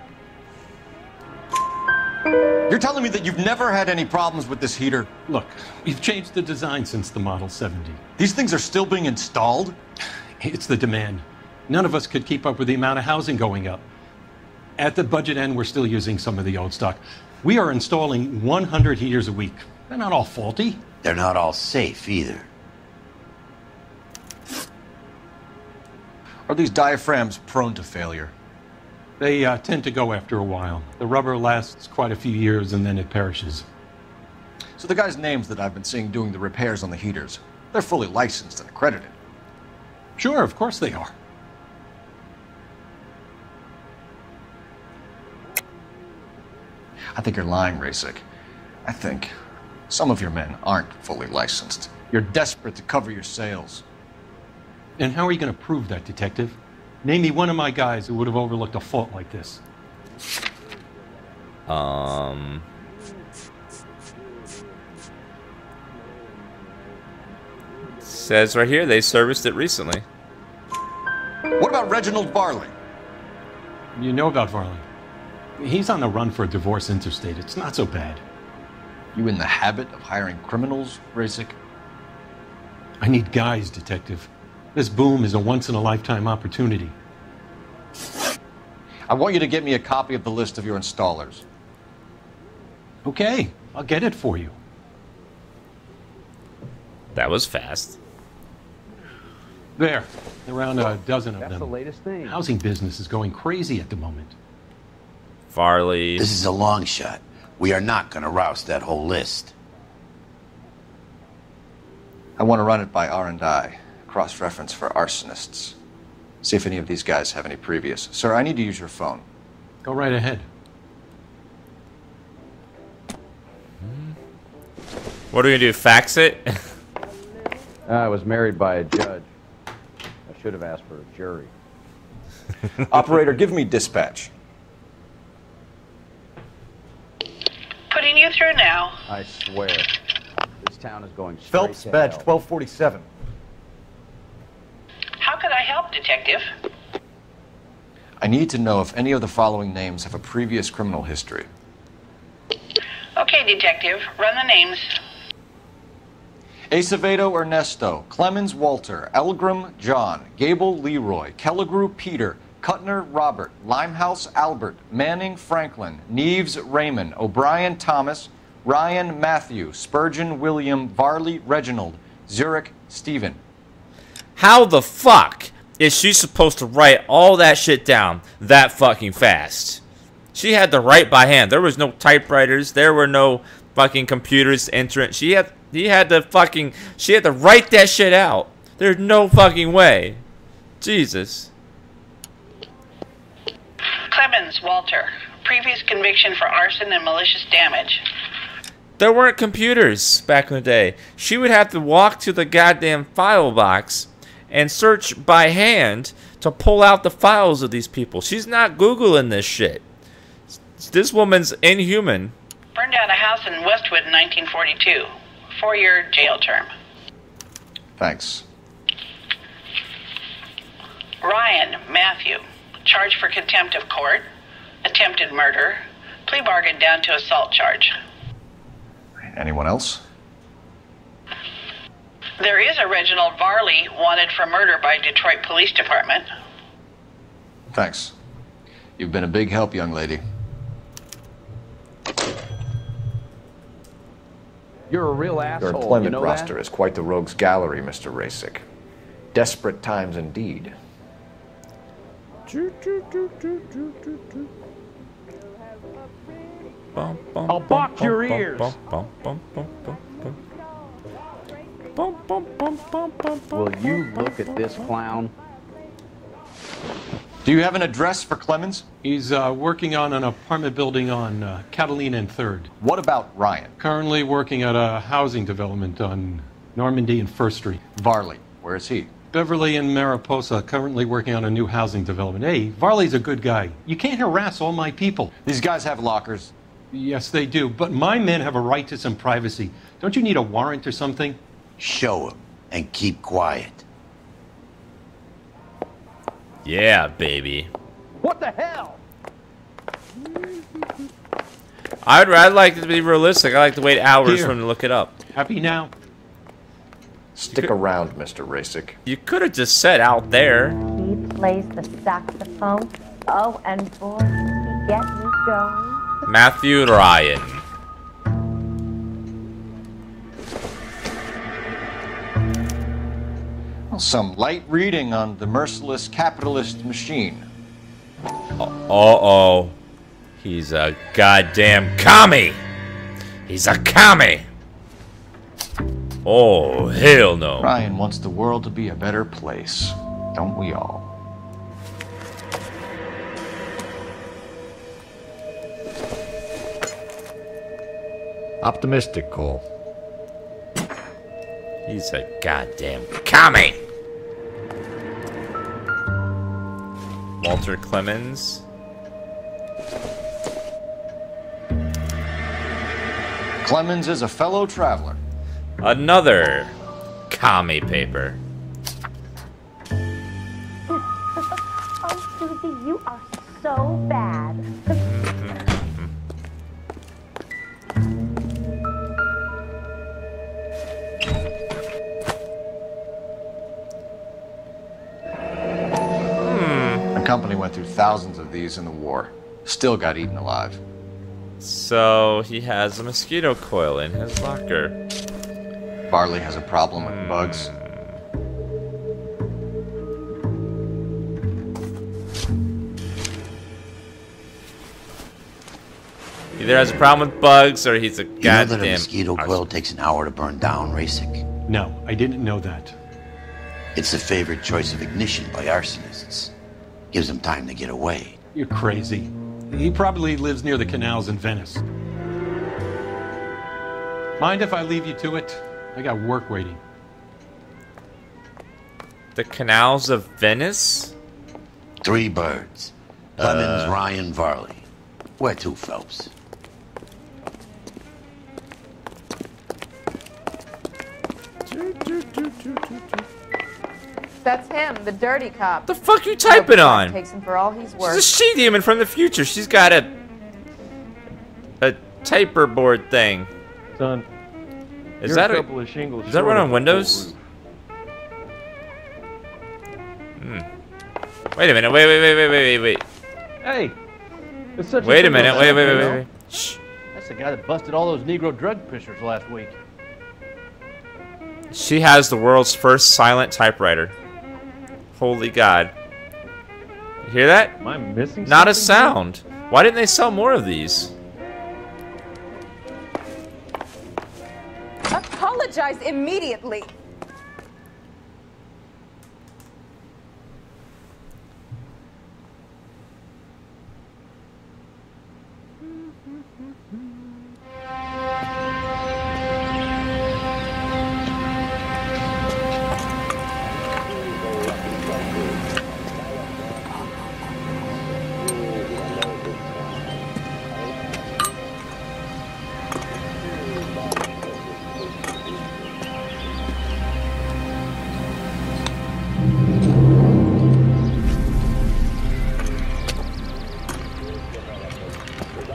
You're telling me that you've never had any problems with this heater? Look, we've changed the design since the Model seventy. These things are still being installed? It's the demand. None of us could keep up with the amount of housing going up. At the budget end, we're still using some of the old stock. We are installing one hundred heaters a week. They're not all faulty. They're not all safe either. Are these diaphragms prone to failure? They uh, tend to go after a while. The rubber lasts quite a few years and then it perishes. So the guys' names that I've been seeing doing the repairs on the heaters, they're fully licensed and accredited? Sure, of course they are. I think you're lying, Rasik. I think some of your men aren't fully licensed. You're desperate to cover your sales. And how are you going to prove that, Detective? Name me one of my guys who would have overlooked a fault like this. Um... Says right here they serviced it recently. What about Reginald Varley? You know about Varley. He's on the run for a divorce interstate. It's not so bad. You in the habit of hiring criminals, Rasik? I need guys, Detective. This boom is a once-in-a-lifetime opportunity. I want you to get me a copy of the list of your installers. Okay, I'll get it for you. That was fast. There, around a dozen of That's them. the latest thing. Housing business is going crazy at the moment. Varley. This is a long shot. We are not going to roust that whole list. I want to run it by R and I, cross-reference for arsonists. See if any of these guys have any previous. Sir, I need to use your phone. Go right ahead. What are we gonna do? Fax it? I was married by a judge. I should have asked for a jury. Operator, give me dispatch. Putting you through now. I swear, this town is going straight Phelps, to badge hell. twelve forty-seven. How could I help, Detective? I need to know if any of the following names have a previous criminal history. Okay, Detective. Run the names. Acevedo Ernesto, Clemens Walter, Elgram John, Gable Leroy, Kelligrew Peter, Cutner Robert, Limehouse Albert, Manning Franklin, Neves Raymond, O'Brien Thomas, Ryan Matthew, Spurgeon William, Varley Reginald, Zurich Stephen. How the fuck is she supposed to write all that shit down that fucking fast? She had to write by hand. There was no typewriters. There were no fucking computers entering. She had he had to fucking she had to write that shit out. There's no fucking way. Jesus. Clemens Walter. Previous conviction for arson and malicious damage. There weren't computers back in the day. She would have to walk to the goddamn file box and search by hand to pull out the files of these people. She's not Googling this shit. This woman's inhuman. Burned down a house in Westwood in nineteen forty-two. Four-year jail term. Thanks. Ryan Matthew, charged for contempt of court, attempted murder, plea bargain down to assault charge. Anyone else? There is a Reginald Varley wanted for murder by Detroit Police Department. Thanks. You've been a big help, young lady. You're a real Your asshole. employment you know roster that? is quite the rogues gallery, Mister Rasick. Desperate times indeed. I'll box your ears. Will you look at this clown? Do you have an address for Clemens? He's uh, working on an apartment building on uh, Catalina and third. What about Ryan? Currently working at a housing development on Normandy and First Street. Varley, where is he? Beverly and Mariposa, currently working on a new housing development. Hey, Varley's a good guy. You can't harass all my people. These guys have lockers. Yes, they do, but my men have a right to some privacy. Don't you need a warrant or something? Show him and keep quiet. Yeah, baby. What the hell? I'd, I'd like it to be realistic. I like to wait hours Here. for him to look it up. Happy now? Stick around, Mister Rasick. You could have just said out there. He plays the saxophone. Oh, and boy, he get me going. Matthew Ryan. Well, some light reading on the merciless capitalist machine. Uh-oh. He's a goddamn commie. He's a commie. Oh, hell no. Ryan wants the world to be a better place. Don't we all? Optimistic, Cole. He's a goddamn commie. Walter Clemens. Clemens is a fellow traveler. Another commie paper. Oh, Susie, you are so bad. The company went through thousands of these in the war. Still got eaten alive. So he has a mosquito coil in his locker. Varley has a problem with bugs. Either has a problem with bugs or he's a You know goddamn. that a mosquito coil takes an hour to burn down, Rasick? No, I didn't know that. It's the favorite choice of ignition by arsonists. Gives them time to get away. You're crazy. He probably lives near the canals in Venice. Mind if I leave you to it? I got work waiting. The canals of Venice? Three birds. Clemens, Uh. Ryan, Varley. Where to, Phelps? That's him, the dirty cop. The fuck you typing on? Takes him for all he's worth. She's a she-demon from the future. She's got a a typer board thing. Son, Is you're that a a couple of shingles Does that short run of on a Windows? full Hmm. Wait a minute. Wait, wait, wait, wait, wait, wait, wait. Hey, it's such Wait a simple minute. Wait, stuff, wait, you wait, know? wait, wait. Shh. That's the guy that busted all those Negro drug pushers last week. She has the world's first silent typewriter. Holy God. You hear that? Am I missing Not a something sound. Why didn't they sell more of these? Apologize immediately.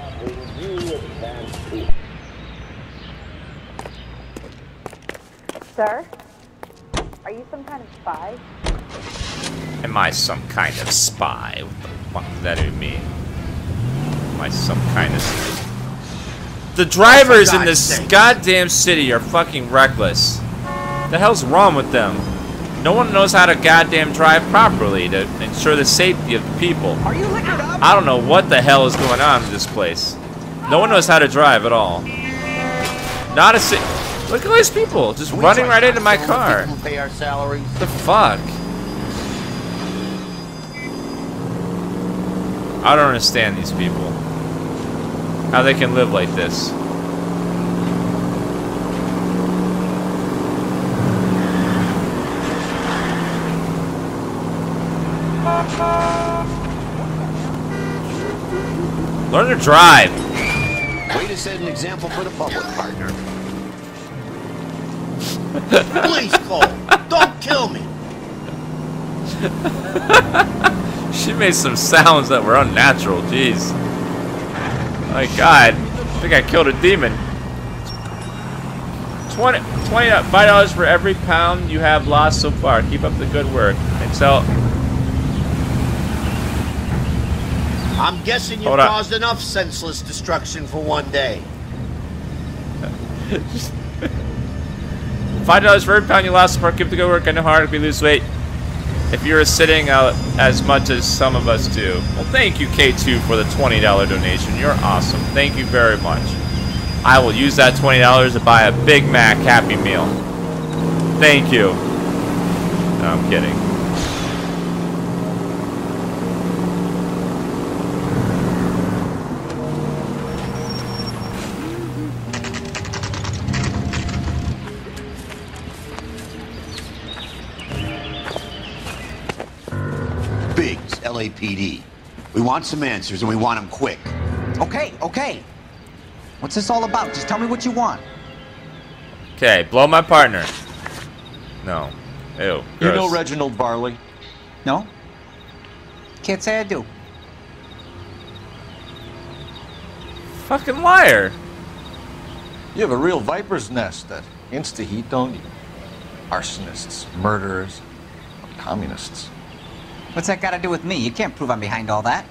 Sir? Are you some kind of spy? Am I some kind of spy? What the fuck does that even mean? Am I some kind of... The drivers in this goddamn city are fucking reckless. The hell's wrong with them? No one knows how to goddamn drive properly to ensure the safety of the people. Are you liquored up? I don't know what the hell is going on in this place. No one knows how to drive at all. Not a si- Look at all these people just running right into my car. Pay our salaries. The fuck? I don't understand these people. How they can live like this. Learn to drive. Way to set an example for the public, partner. Please, Cole, don't kill me. She made some sounds that were unnatural. Jeez. My God, I think I killed a demon. twenty, twenty, five dollars for every pound you have lost so far. Keep up the good work. Until. I'm guessing you Hold on. caused enough senseless destruction for one day. Five dollars for every pound you lost so far. Keep up the good work. I know how hard if you lose weight. If you're sitting out as much as some of us do. Well, thank you, K two, for the twenty dollar donation. You're awesome. Thank you very much. I will use that twenty dollars to buy a Big Mac Happy Meal. Thank you. No, I'm kidding. Biggs, L A P D. We want some answers and we want them quick. Okay, okay. What's this all about? Just tell me what you want. Okay, blow my partner. No. Ew. You gross. know Reginald Varley? No? Can't say I do. Fucking liar. You have a real viper's nest at Insta-Heat, don't you? Arsonists, murderers, communists. What's that got to do with me? You can't prove I'm behind all that.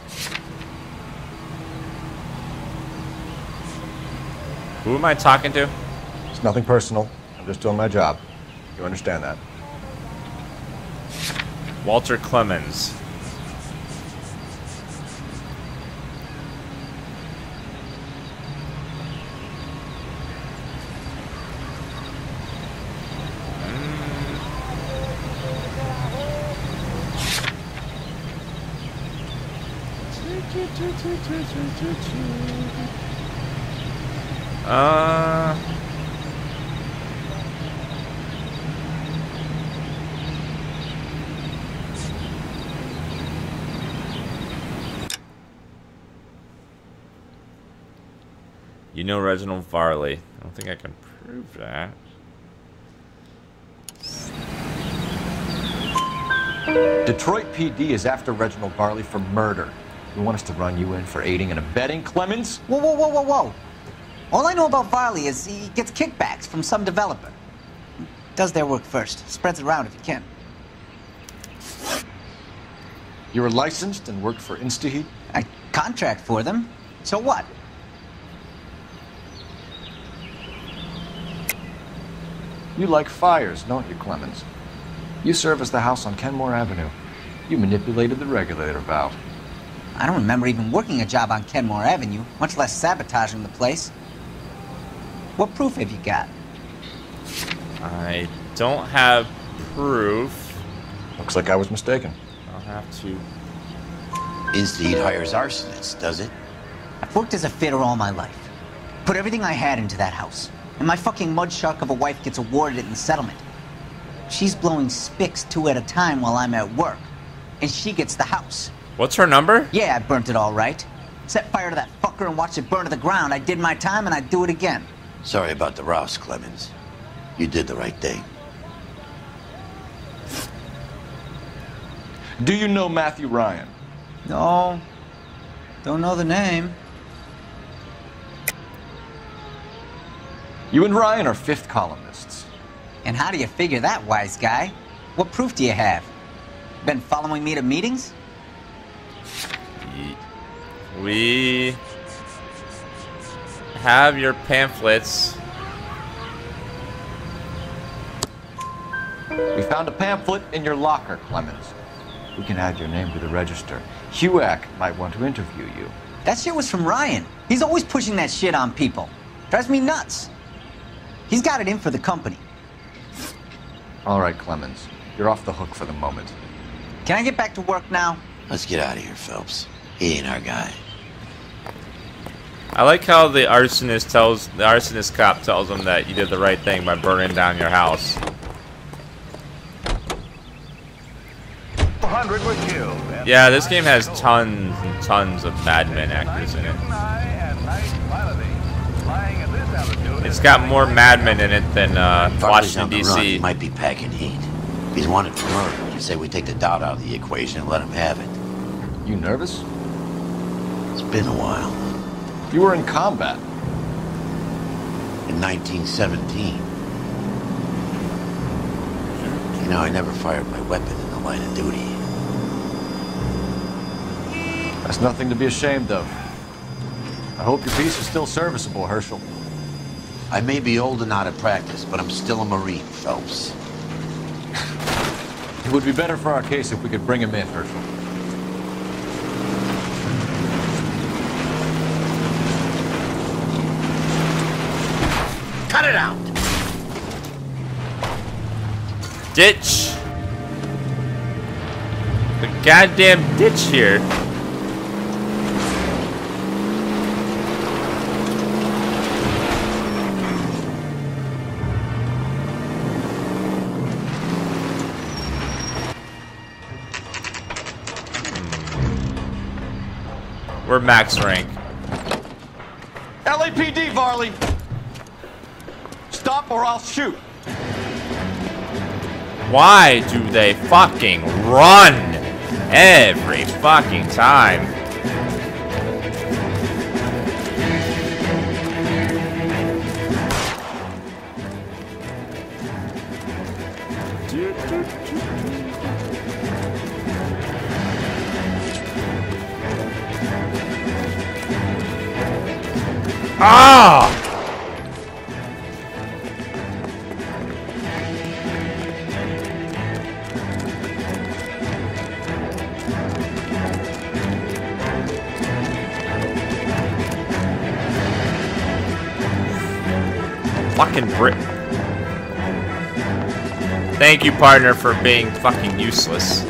Who am I talking to? It's nothing personal. I'm just doing my job. You understand that? Walter Clemens. Uh... You know Reginald Varley. I don't think I can prove that. Detroit P D is after Reginald Varley for murder. You want us to run you in for aiding and abetting, Clemens? Whoa, whoa, whoa, whoa, whoa. All I know about Varley is he gets kickbacks from some developer. Does their work first. Spreads it around if he can. You were licensed and worked for Insta-Heat? I contract for them. So what? You like fires, don't you, Clemens? You serve as the house on Kenmore Avenue. You manipulated the regulator valve. I don't remember even working a job on Kenmore Avenue, much less sabotaging the place. What proof have you got? I don't have proof. Looks like I was mistaken. I'll have to... Insta-Heat hires arsonists, does it? I've worked as a fitter all my life. Put everything I had into that house. And my fucking mud shark of a wife gets awarded it in the settlement. She's blowing spics two at a time while I'm at work. And she gets the house. What's her number? Yeah, I burnt it all right. Set fire to that fucker and watched it burn to the ground. I did my time and I'd do it again. Sorry about the rouse, Clemens. You did the right thing. Do you know Matthew Ryan? No. Don't know the name. You and Ryan are fifth columnists. And how do you figure that, wise guy? What proof do you have? Been following me to meetings? We have your pamphlets. We found a pamphlet in your locker, Clemens. We can add your name to the register. HUAC might want to interview you. That shit was from Ryan. He's always pushing that shit on people. Drives me nuts. He's got it in for the company. All right, Clemens. You're off the hook for the moment. Can I get back to work now? Let's get out of here, Phelps. He ain't our guy. I like how the arsonist tells the arsonist cop tells him that you did the right thing by burning down your house. Yeah, this game has tons and tons of Mad Men actors in it. It's got more Mad Men in it than uh, Washington, D C He might be packing heat. If he's wanted for murder, you say we take the doubt out of the equation and let him have it. You nervous? It's been a while. You were in combat. In nineteen seventeen. You know, I never fired my weapon in the line of duty. That's nothing to be ashamed of. I hope your piece is still serviceable, Herschel. I may be old and out of practice, but I'm still a Marine, Phelps. It would be better for our case if we could bring him in, Herschel. Cut it out! Ditch! The goddamn ditch here. We're max rank. L A P D, Varley! Stop or I'll shoot! Why do they fucking run every fucking time? Ah! Fucking Brit. Thank you, partner, for being fucking useless.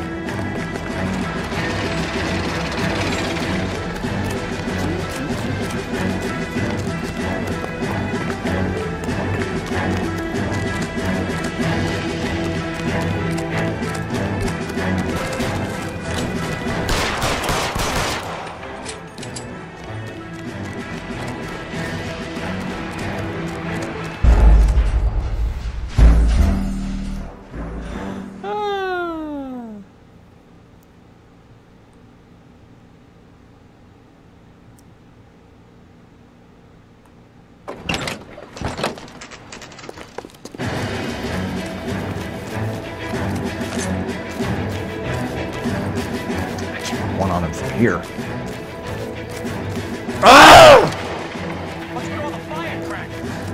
One on him from here. Oh! What's with all the firecrackers?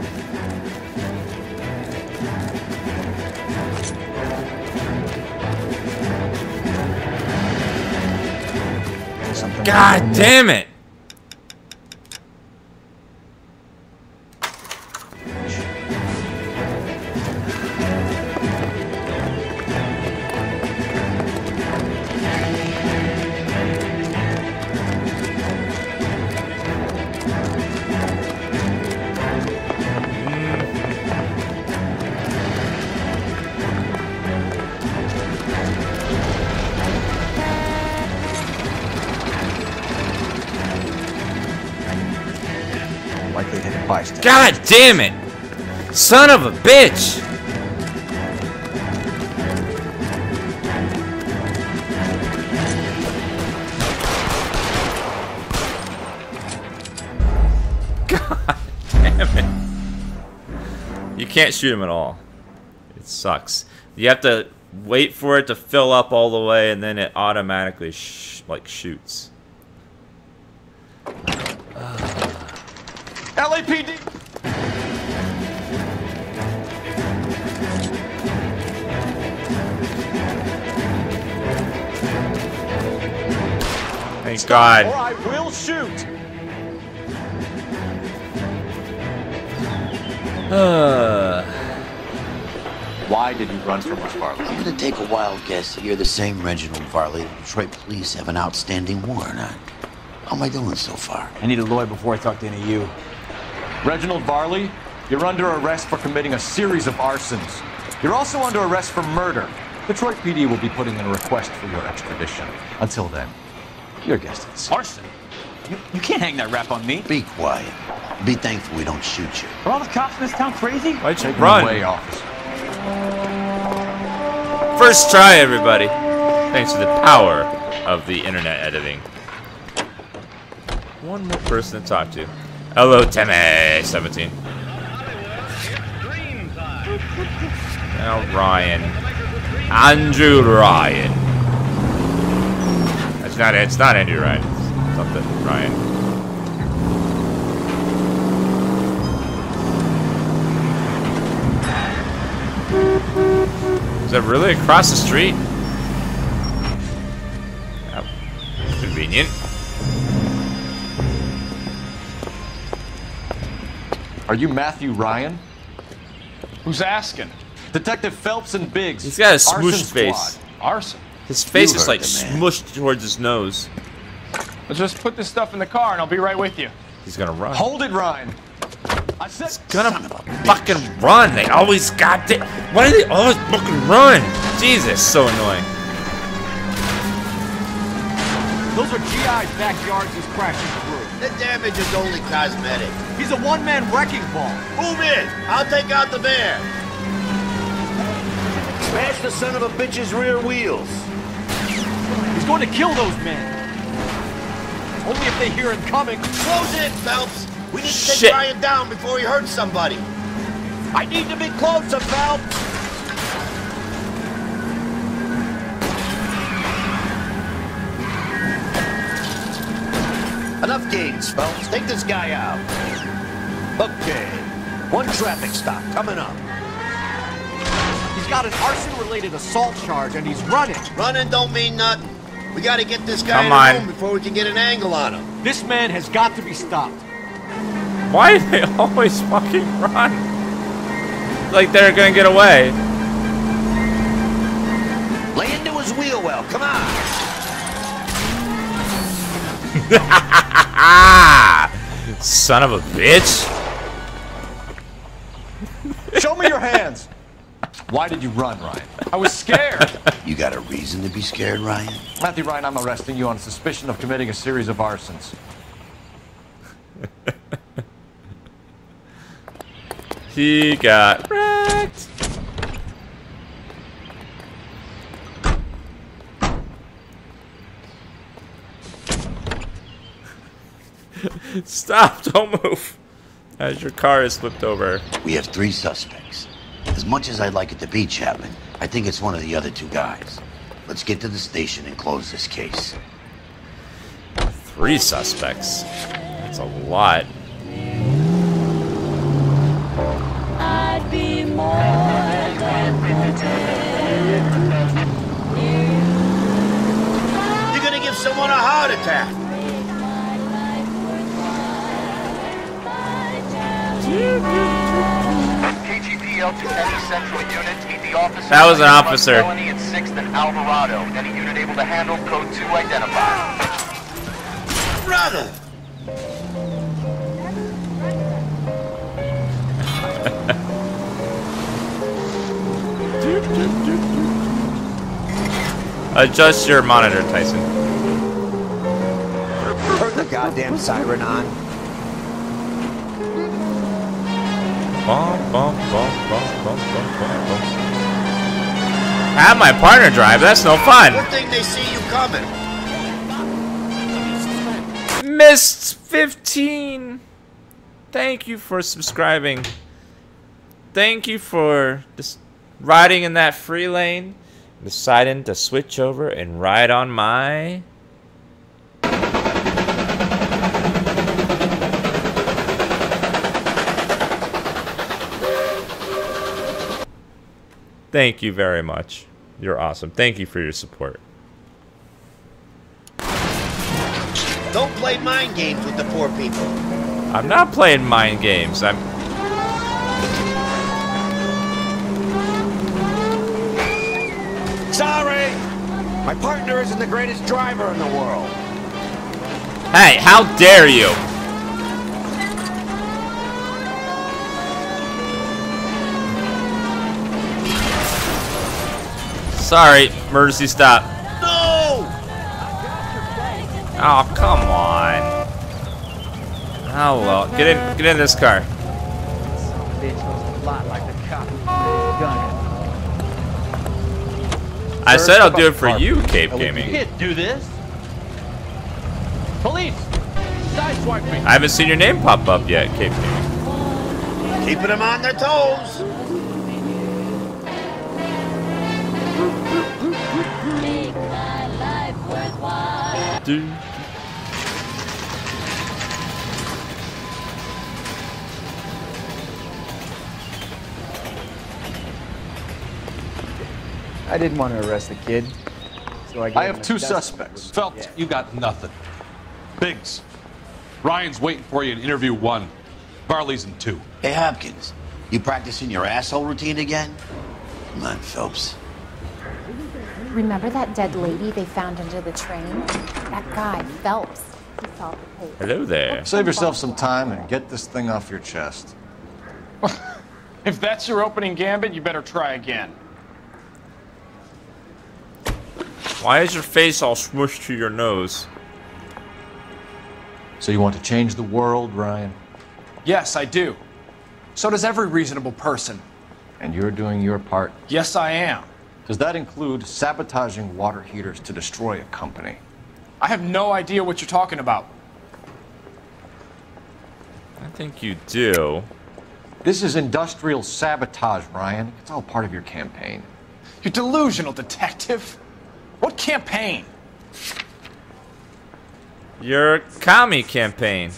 God damn it! Likely hit a bystander. God damn it! Son of a bitch! God damn it. can't shoot him at all. It sucks. You have to wait for it to fill up all the way, and then it automatically sh like shoots. L A P D! Thank God. Or I will shoot! Uh. Why did you run from us, Varley? I'm gonna take a wild guess that you're the same Reginald Varley the Detroit police have an outstanding warrant on. How am I doing so far? I need a lawyer before I talk to any of you. Reginald Varley, you're under arrest for committing a series of arsons. You're also under arrest for murder. Detroit P D will be putting in a request for your extradition. Until then, your guest is arson. You, you can't hang that rap on me. Be quiet. Be thankful we don't shoot you. Are all the cops in this town crazy? Why'd you Take run? him away, officer. First try, everybody. Thanks to the power of the internet editing. One more person to talk to. Hello, Timmy seventeen. Now Ryan. Andrew Ryan. That's not it. It's not Andrew Ryan. It's something Ryan. Is that really across the street? Oh, convenient. Are you Matthew Ryan? Who's asking? Detective Phelps and Biggs. He's got a Arson smooshed Squad. face. Arson? His face You is heard like the man. smushed towards his nose. Let's just put this stuff in the car and I'll be right with you. He's gonna run. Hold it, Ryan. I said Gonna fucking run. They always got it. Why do they always fucking run? Jesus, so annoying. Those are G I's backyards he's crashing through. The damage is only cosmetic. He's a one-man wrecking ball. Move in. I'll take out the van. Smash the son of a bitch's rear wheels. He's going to kill those men. Only if they hear him coming. Close in, Phelps. We need to Shit. take Ryan down before he hurts somebody. I need to be closer, Phelps. Enough games, Phelps. Take this guy out. Okay. One traffic stop coming up. He's got an arson-related assault charge and he's running. Running don't mean nothing. We gotta get this guy Come in on. the room before we can get an angle on him. This man has got to be stopped. Why do they always fucking run? Like they're gonna get away. Lay into his wheel well. Come on. Son of a bitch. Show me your hands. Why did you run, Ryan? I was scared. You got a reason to be scared, Ryan? Matthew Ryan, I'm arresting you on suspicion of committing a series of arsons. He got wrecked. Stop, don't move. As your car is flipped over. We have three suspects. As much as I'd like it to be Chapman, I think it's one of the other two guys. Let's get to the station and close this case. Three suspects. That's a lot. I'd be more than You're gonna give someone a heart attack. K G P L to any central unit. Meet the officer. That was an officer. Felony at sixth and Alvarado. Any unit able to handle code two identified. Brother! Adjust your monitor, Tyson. Turn the goddamn siren on. Bum, bum, bum, bum, bum, bum, bum, bum. Have my partner drive, that's no fun. Good thing they see you coming. Missed fifteen. Thank you for subscribing. thank you for just riding in that free lane, deciding to switch over and ride on my... Thank you very much. You're awesome. Thank you for your support. Don't play mind games with the poor people. I'm not playing mind games. I'm... Sorry! My partner isn't the greatest driver in the world. Hey, how dare you! Sorry, emergency stop. No! Oh, come on. Hello. Get in get in this car. I said I'll do it for you, Cape Gaming. You can't do this. Police! Sideswipe me! I haven't seen your name pop up yet, Cape Gaming. Keeping them on their toes. Make my life worthwhile. Dude. I didn't want to arrest the kid, so I gave I him have a two dust- suspects. Phelps, you got nothing. Biggs, Ryan's waiting for you in interview one. Varley's in two. Hey, Hopkins, you practicing your asshole routine again? Come on, Phelps. Remember that dead lady they found under the train? That guy, Phelps. He solved the case. Hello there. Save yourself some time and get this thing off your chest. If that's your opening gambit, you better try again. Why is your face all smushed to your nose? So you want to change the world, Ryan? Yes, I do. So does every reasonable person. And you're doing your part? Yes, I am. Does that include sabotaging water heaters to destroy a company? I have no idea what you're talking about. I think you do. This is industrial sabotage, Ryan. It's all part of your campaign. You're delusional, detective. What campaign? Your commie campaign.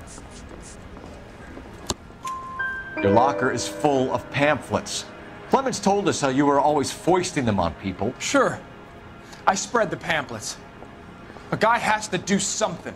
Your locker is full of pamphlets. Clemens told us how you were always foisting them on people. Sure. I spread the pamphlets. A guy has to do something.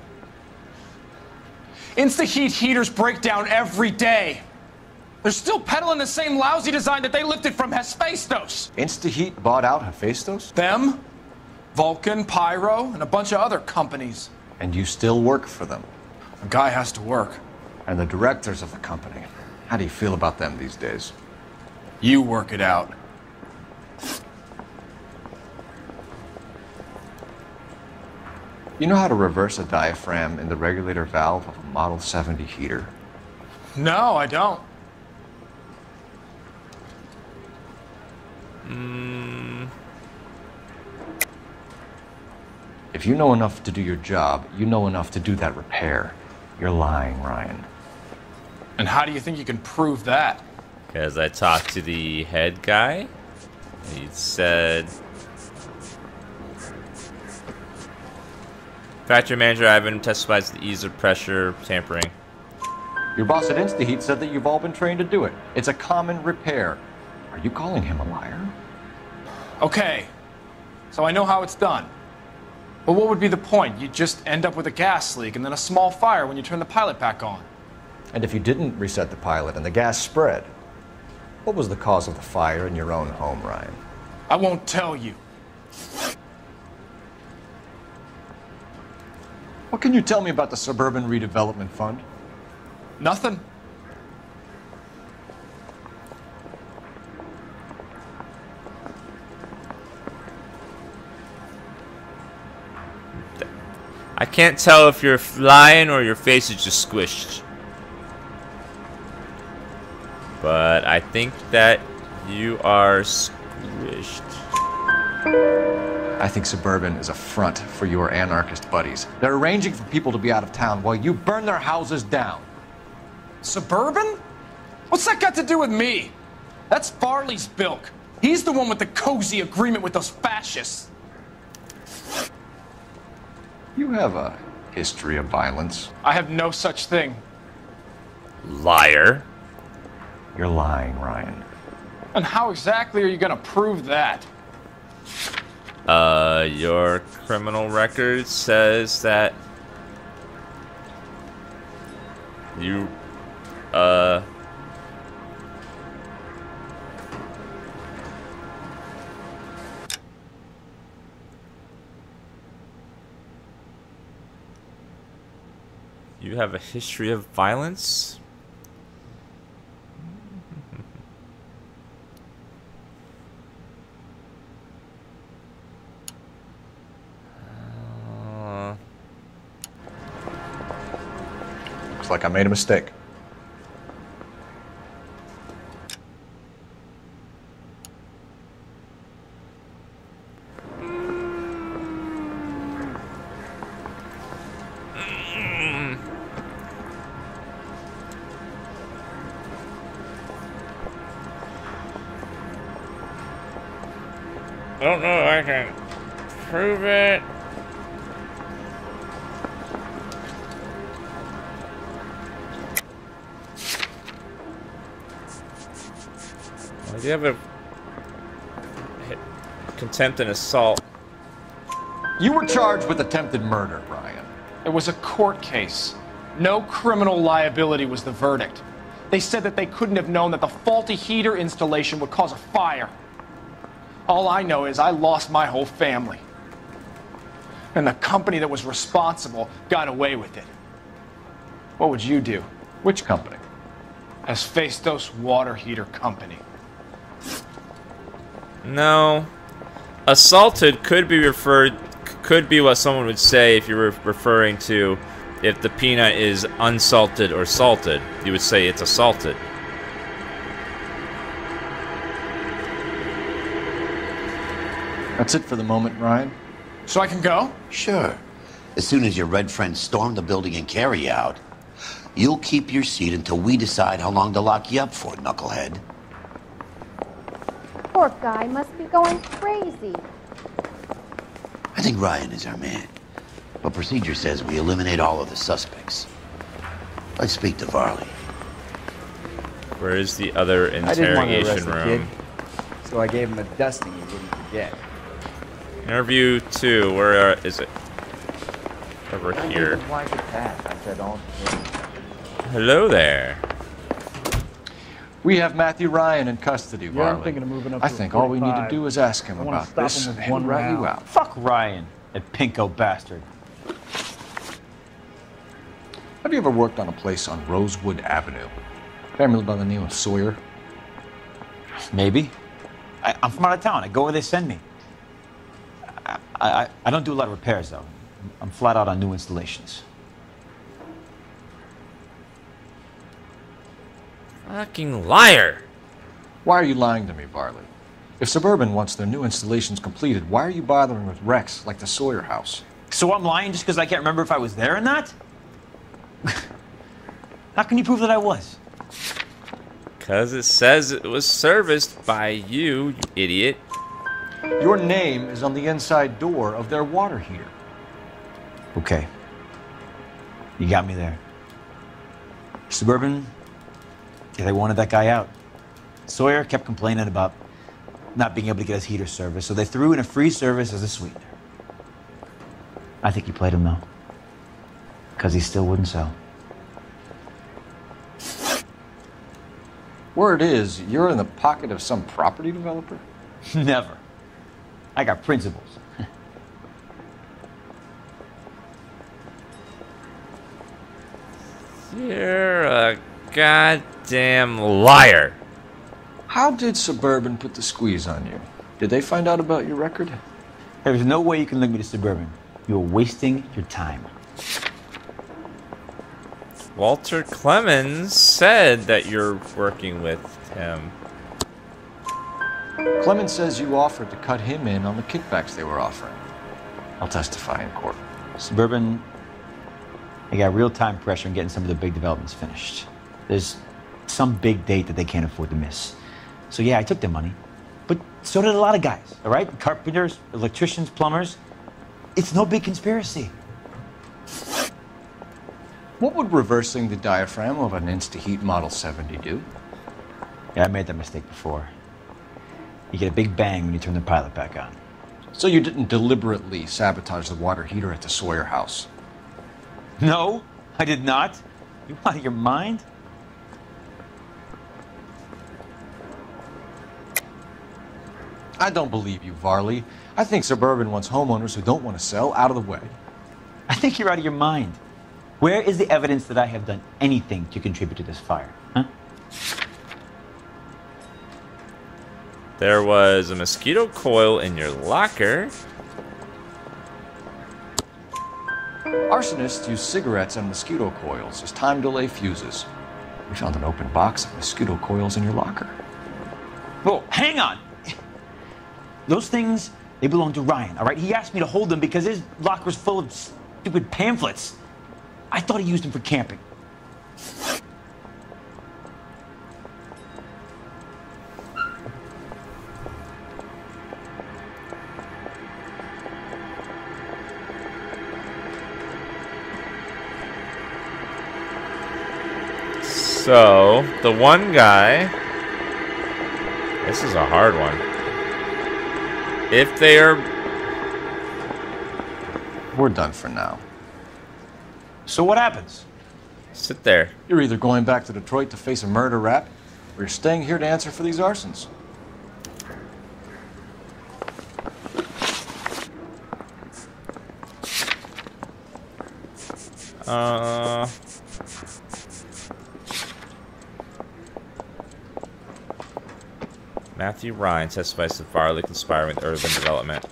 Insta-heat heaters break down every day. They're still peddling the same lousy design that they lifted from Hephaestus. Insta-heat bought out Hephaestus? Them, Vulcan, Pyro, and a bunch of other companies. And you still work for them? A guy has to work. And the directors of the company, how do you feel about them these days? You work it out. You know how to reverse a diaphragm in the regulator valve of a Model seventy heater? No, I don't. Mm. If you know enough to do your job, you know enough to do that repair. You're lying, Ryan. And how do you think you can prove that? Because I talked to the head guy. He said... Factory manager Ivan testifies to the ease of pressure tampering. Your boss at InstaHeat said that you've all been trained to do it. It's a common repair. Are you calling him a liar? Okay, so I know how it's done. But what would be the point? You just end up with a gas leak and then a small fire when you turn the pilot back on. And if you didn't reset the pilot and the gas spread, what was the cause of the fire in your own home, Ryan? I won't tell you. What can you tell me about the Suburban Redevelopment Fund? Nothing. I can't tell if you're lying or your face is just squished. But I think that you are squished. I think Suburban is a front for your anarchist buddies. They're arranging for people to be out of town while you burn their houses down. Suburban? What's that got to do with me? That's Farley's bilk. He's the one with the cozy agreement with those fascists. You have a history of violence. I have no such thing. Liar. You're lying, Ryan. And how exactly are you gonna prove that? Uh, your criminal record says that you, uh... you have a history of violence? uh... Looks like I made a mistake. I don't know if I can prove it. Well, you have a contempt and assault. You were charged with attempted murder, Ryan. It was a court case. No criminal liability was the verdict. They said that they couldn't have known that the faulty heater installation would cause a fire. All I know is I lost my whole family. And the company that was responsible got away with it. What would you do? Which company? Hephaestus Water Heater Company. No. Assaulted could be referred, could be what someone would say if you were referring to if the peanut is unsalted or salted. You would say it's assaulted. That's it for the moment, Ryan. So I can go? Sure. As soon as your red friends storm the building and carry you out, you'll keep your seat until we decide how long to lock you up for, knucklehead. Poor guy must be going crazy. I think Ryan is our man. But procedure says we eliminate all of the suspects. Let's speak to Varley. Where is the other I didn't want to arrest interrogation the room? kid, so I gave him a dusting he didn't forget. Interview two, where uh, is it? Over I here. didn't like it pass. I said all Hello there. We have Matthew Ryan in custody, Yeah, Varley. I'm thinking of moving up I to think all we need to forty-five. do is ask him I wanna about stop this, him with and he'll one rat you round. out. Fuck Ryan, that pinko bastard. Have you ever worked on a place on Rosewood Avenue? Family by the name of Sawyer? Maybe. I, I'm from out of town. I go where they send me. I, I, I don't do a lot of repairs, though. I'm flat out on new installations. Fucking liar. Why are you lying to me, Varley? If Suburban wants their new installations completed, why are you bothering with wrecks like the Sawyer house? So I'm lying just because I can't remember if I was there or not? How can you prove that I was? Because it says it was serviced by you, you idiot. Your name is on the inside door of their water heater. Okay. You got me there. Suburban, yeah, they wanted that guy out. Sawyer kept complaining about not being able to get his heater service, so they threw in a free service as a sweetener. I think you played him, though. Because he still wouldn't sell. Word is, you're in the pocket of some property developer? Never. I got principles. You're a goddamn liar. How did Suburban put the squeeze on you? Did they find out about your record? There's no way you can link me to Suburban. You're wasting your time. Walter Clemens said that you're working with him. Clemens says you offered to cut him in on the kickbacks they were offering. I'll testify in court. Suburban, they got real time pressure on getting some of the big developments finished. There's some big date that they can't afford to miss. So yeah, I took their money. But so did a lot of guys, all right? Carpenters, electricians, plumbers. It's no big conspiracy. What would reversing the diaphragm of an Instaheat Model seventy do? Yeah, I made that mistake before. You get a big bang when you turn the pilot back on. So you didn't deliberately sabotage the water heater at the Sawyer house? No, I did not. You out of your mind? I don't believe you, Varley. I think Suburban wants homeowners who don't want to sell out of the way. I think you're out of your mind. Where is the evidence that I have done anything to contribute to this fire? Huh? There was a mosquito coil in your locker. Arsonists use cigarettes and mosquito coils as time delay fuses. We found an open box of mosquito coils in your locker. Whoa, hang on! Those things, they belong to Ryan, all right? He asked me to hold them because his locker's full of stupid pamphlets. I thought he used them for camping. So, the one guy... This is a hard one. If they are... We're done for now. So what happens? Sit there. You're either going back to Detroit to face a murder rap, or you're staying here to answer for these arsons. Uh... Matthew Ryan testifies to Varley conspiring with urban development.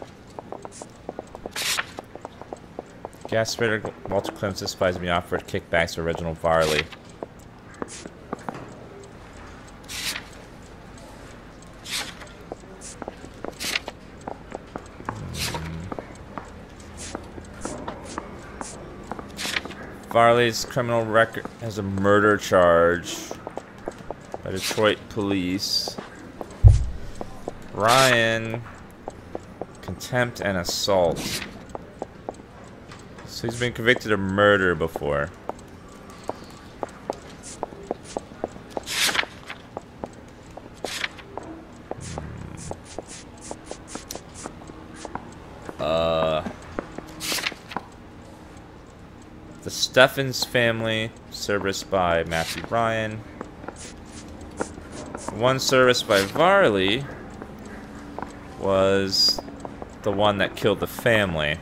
Gas sprayer Walter Clemens testifies to be offered kickbacks to Reginald Varley. Varley's criminal record has a murder charge by Detroit police. Ryan, contempt and assault. So he's been convicted of murder before. Uh, the Steffens family, serviced by Matthew Ryan. One serviced by Varley was the one that killed the family.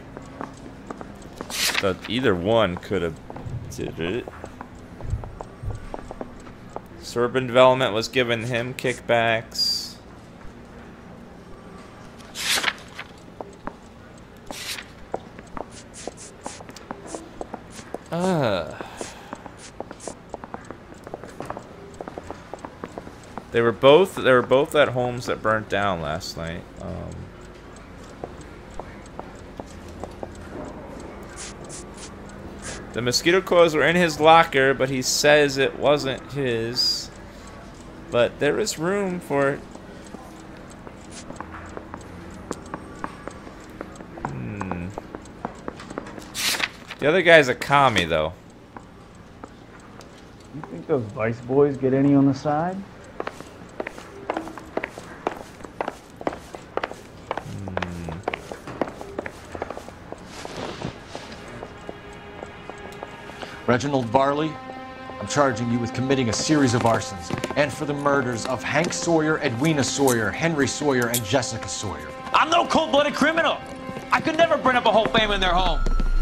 So either one could have did it. Suburban Development was giving him kickbacks. Uh. They were both they were both at homes that burnt down last night. Um, the mosquito coils were in his locker, but he says it wasn't his. But there is room for. Hmm. The other guy's a commie, though. You think those Vice boys get any on the side? Reginald Varley, I'm charging you with committing a series of arsons and for the murders of Hank Sawyer, Edwina Sawyer, Henry Sawyer, and Jessica Sawyer. I'm no cold-blooded criminal. I could never burn up a whole family in their home.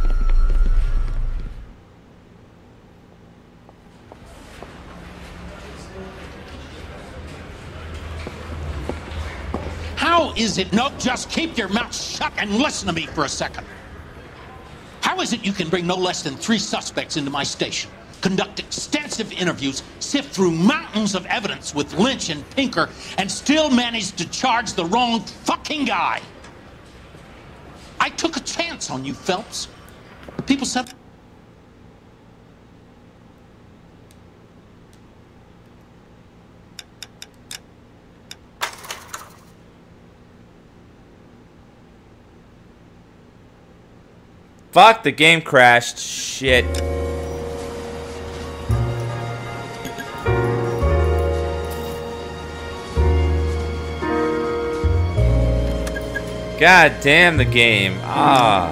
How is it? No, just keep your mouth shut and listen to me for a second. How is it you can bring no less than three suspects into my station, conduct extensive interviews, sift through mountains of evidence with Lynch and Pinker, and still manage to charge the wrong fucking guy? I took a chance on you, Phelps. People said... fuck, the game crashed. Shit. God damn the game. Ah.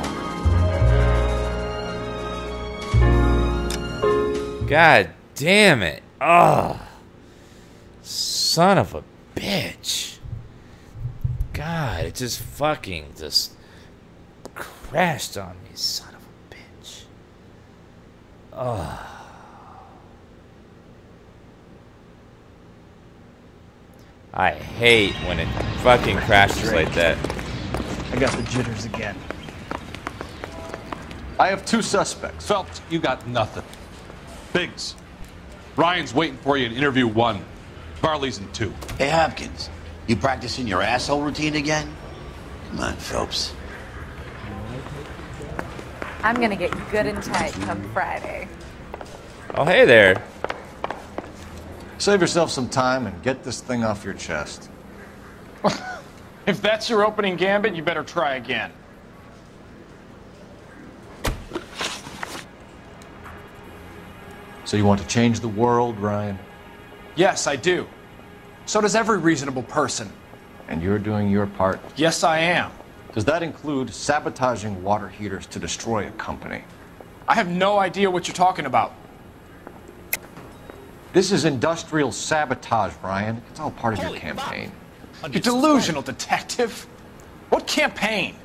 God damn it. Ah. Son of a bitch. God, it just fucking just crashed on me, son of a bitch. Ugh. I hate when it fucking crashes like that. I got the jitters again. I have two suspects. Phelps, you got nothing. Biggs, Ryan's waiting for you in interview one. Barley's in two. Hey, Hopkins, you practicing your asshole routine again? Come on, Phelps. I'm gonna get good and tight come Friday. Oh, hey there. Save yourself some time and get this thing off your chest. If that's your opening gambit, you better try again. So you want to change the world, Ryan? Yes, I do. So does every reasonable person. And you're doing your part? Yes, I am. Does that include sabotaging water heaters to destroy a company? I have no idea what you're talking about. This is industrial sabotage, Ryan. It's all part of your campaign. You're delusional, detective. What campaign?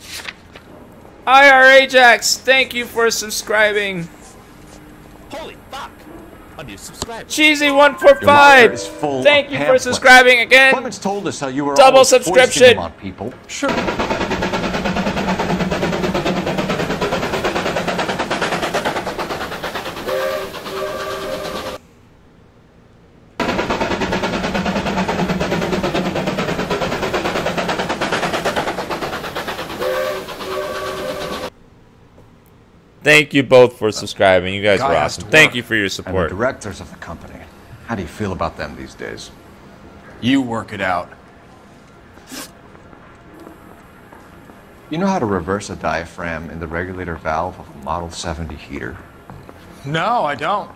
I R Ajax, thank you for subscribing. Holy fuck! Unsubscribe. Cheesy one four five. Thank you for subscribing again. Clemens told us how you were double always subscription foisting them on people. Sure. Thank you both for subscribing. You guys Guy were has awesome. to Thank work. you for your And support. the directors of the company. How do you feel about them these days? You work it out. You know how to reverse a diaphragm in the regulator valve of a Model seventy heater? No, I don't.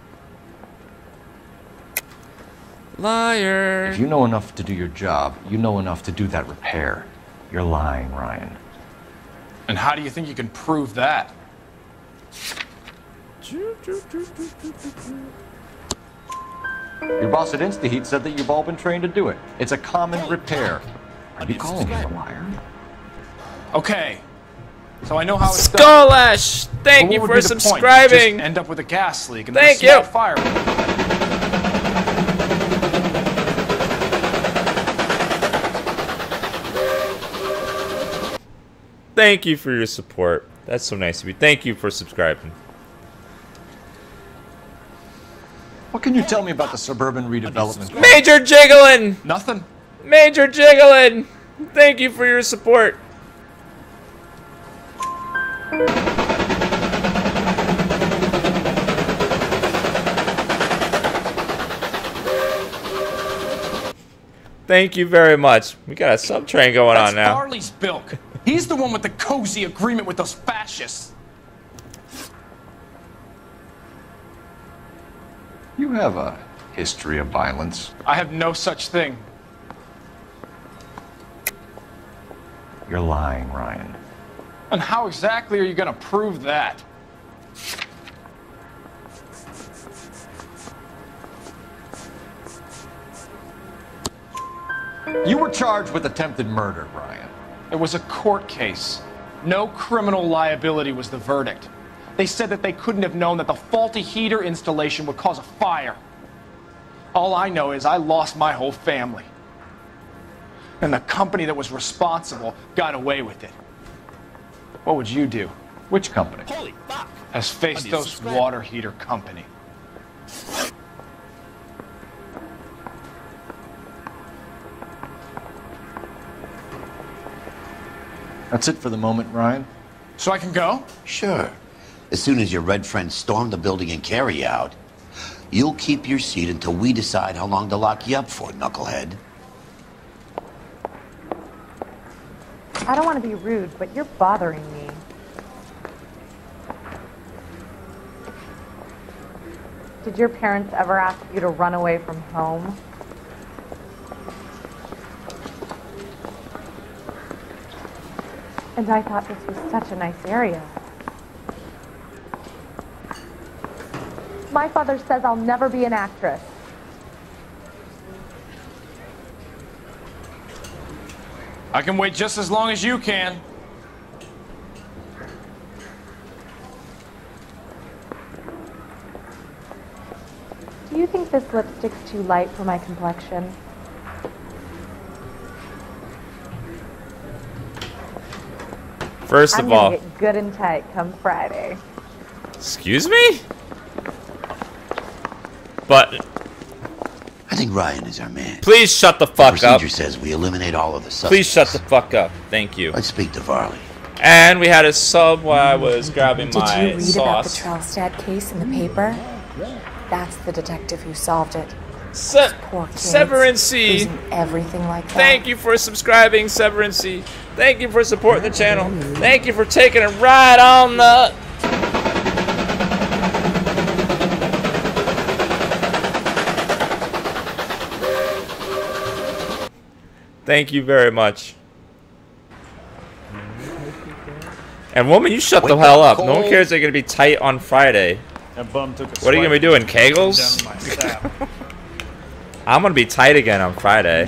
Liar. If you know enough to do your job, you know enough to do that repair. You're lying, Ryan. And how do you think you can prove that? Your boss at InstaHeat said that you've all been trained to do it. It's a common repair. Are you calling me a liar? Okay. So I know how it's done. Skolash, thank But you what for would be the point? subscribing. Just end up with a gas leak and Thank then a you. small fire. Thank you for your support. That's so nice of you. Thank you for subscribing. What can you tell me about the suburban redevelopment? Major Jiggling! Nothing. Major Jiggling! Thank you for your support. Thank you very much. We got a sub train going That's on now. Barley's bilk. He's the one with the cozy agreement with those fascists. You have a history of violence. I have no such thing. You're lying, Ryan. And how exactly are you going to prove that? You were charged with attempted murder, Ryan. It was a court case. No criminal liability was the verdict. They said that they couldn't have known that the faulty heater installation would cause a fire. All I know is I lost my whole family. And the company that was responsible got away with it. What would you do? Which company? Holy fuck! As Festos Water Heater Company. That's it for the moment, Ryan. So I can go? Sure. As soon as your red friends storm the building and carry you out, you'll keep your seat until we decide how long to lock you up for, knucklehead. I don't want to be rude, but you're bothering me. Did your parents ever ask you to run away from home? And I thought this was such a nice area. My father says I'll never be an actress. I can wait just as long as you can. Do you think this lipstick's too light for my complexion? First I'm of gonna all, get good and tight come Friday. excuse me? But I think Ryan is our man. please shut the The fuck up. procedure says we eliminate all of the suspects. Please shut the fuck up. Thank you. Let's speak to Varley. And we had a sub while I was grabbing Did my you read about the sauce. Trelstad case in the paper? That's the detective who solved it. Se Poor kids, Severancy. losing everything like that. Thank you for subscribing, Severancy. Thank you for supporting the channel. Thank you for taking a ride on the... Thank you very much. And woman, you shut the hell up. No one cares they're going to be tight on Friday. That bum took a What are you going to be doing, Kegels? down my sap. I'm going to be tight again on Friday.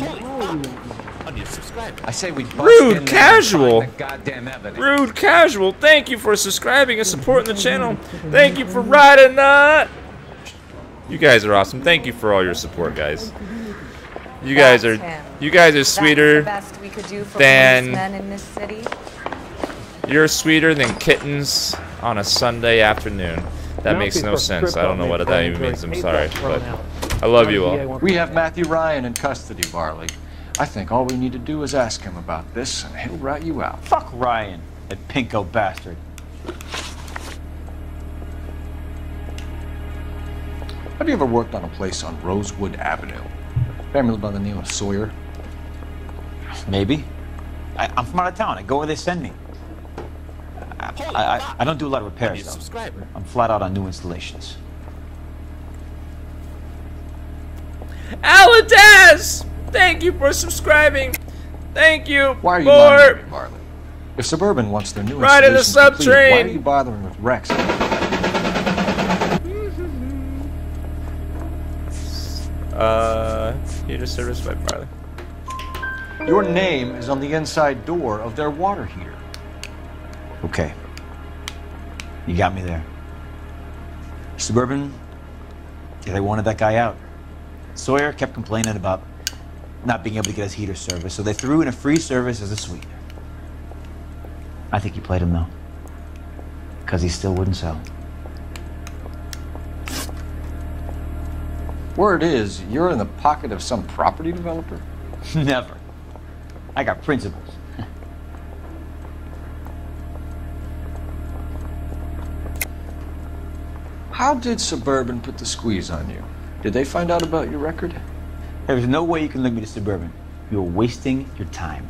I say we bust in Rude there and casual. find the goddamn evidence. Rude casual. Thank you for subscribing and supporting the channel. Thank you for riding that. You guys are awesome. Thank you for all your support, guys. You guys are you guys are sweeter That's the best we could do for than policemen in this city. you're sweeter than kittens on a Sunday afternoon. That makes no sense. I don't know what that even means. I'm sorry, but I love you all. We have Matthew Ryan in custody, Varley. I think all we need to do is ask him about this, and he'll rat you out. Fuck Ryan, that pinko bastard. Have you ever worked on a place on Rosewood Avenue? Family by the name of Sawyer? Maybe. I, I'm from out of town. I go where they send me. I, I, I don't do a lot of repairs, though. I'm flat out on new installations. Aladaz! Thank you for subscribing. Thank you Why are you for lying to me, Varley? If Suburban wants their new riding the installations complete, why subtrain. are you bothering with Rex? Uh, heater service by Farley. Your name is on the inside door of their water heater. Okay. You got me there. Suburban, yeah, they wanted that guy out. Sawyer kept complaining about not being able to get his heater service, so they threw in a free service as a sweetener. I think he played him, though. Because he still wouldn't sell. Word is, you're in the pocket of some property developer? Never. I got principles. How did Suburban put the squeeze on you? Did they find out about your record? There's no way you can link me to Suburban. You're wasting your time.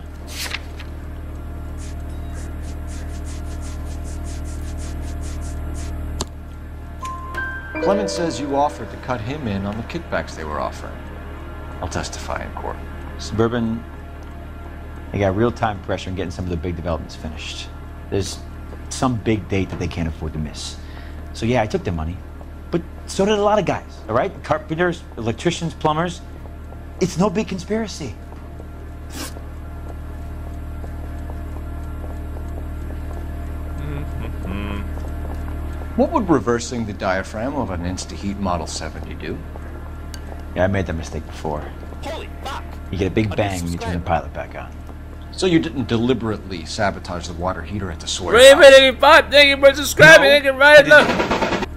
Clement says you offered to cut him in on the kickbacks they were offering. I'll testify in court. Suburban, they got real-time pressure on getting some of the big developments finished. There's some big date that they can't afford to miss. So yeah, I took their money, but so did a lot of guys, all right? Carpenters, electricians, plumbers. It's no big conspiracy. What would reversing the diaphragm of an Instaheat Model seventy do? Yeah, I made that mistake before. Holy fuck! You get a big bang when you turn the pilot back on. So you didn't deliberately sabotage the water heater at the Sawyer Ray house? eighty-five, thank you for subscribing. Thank you for riding up.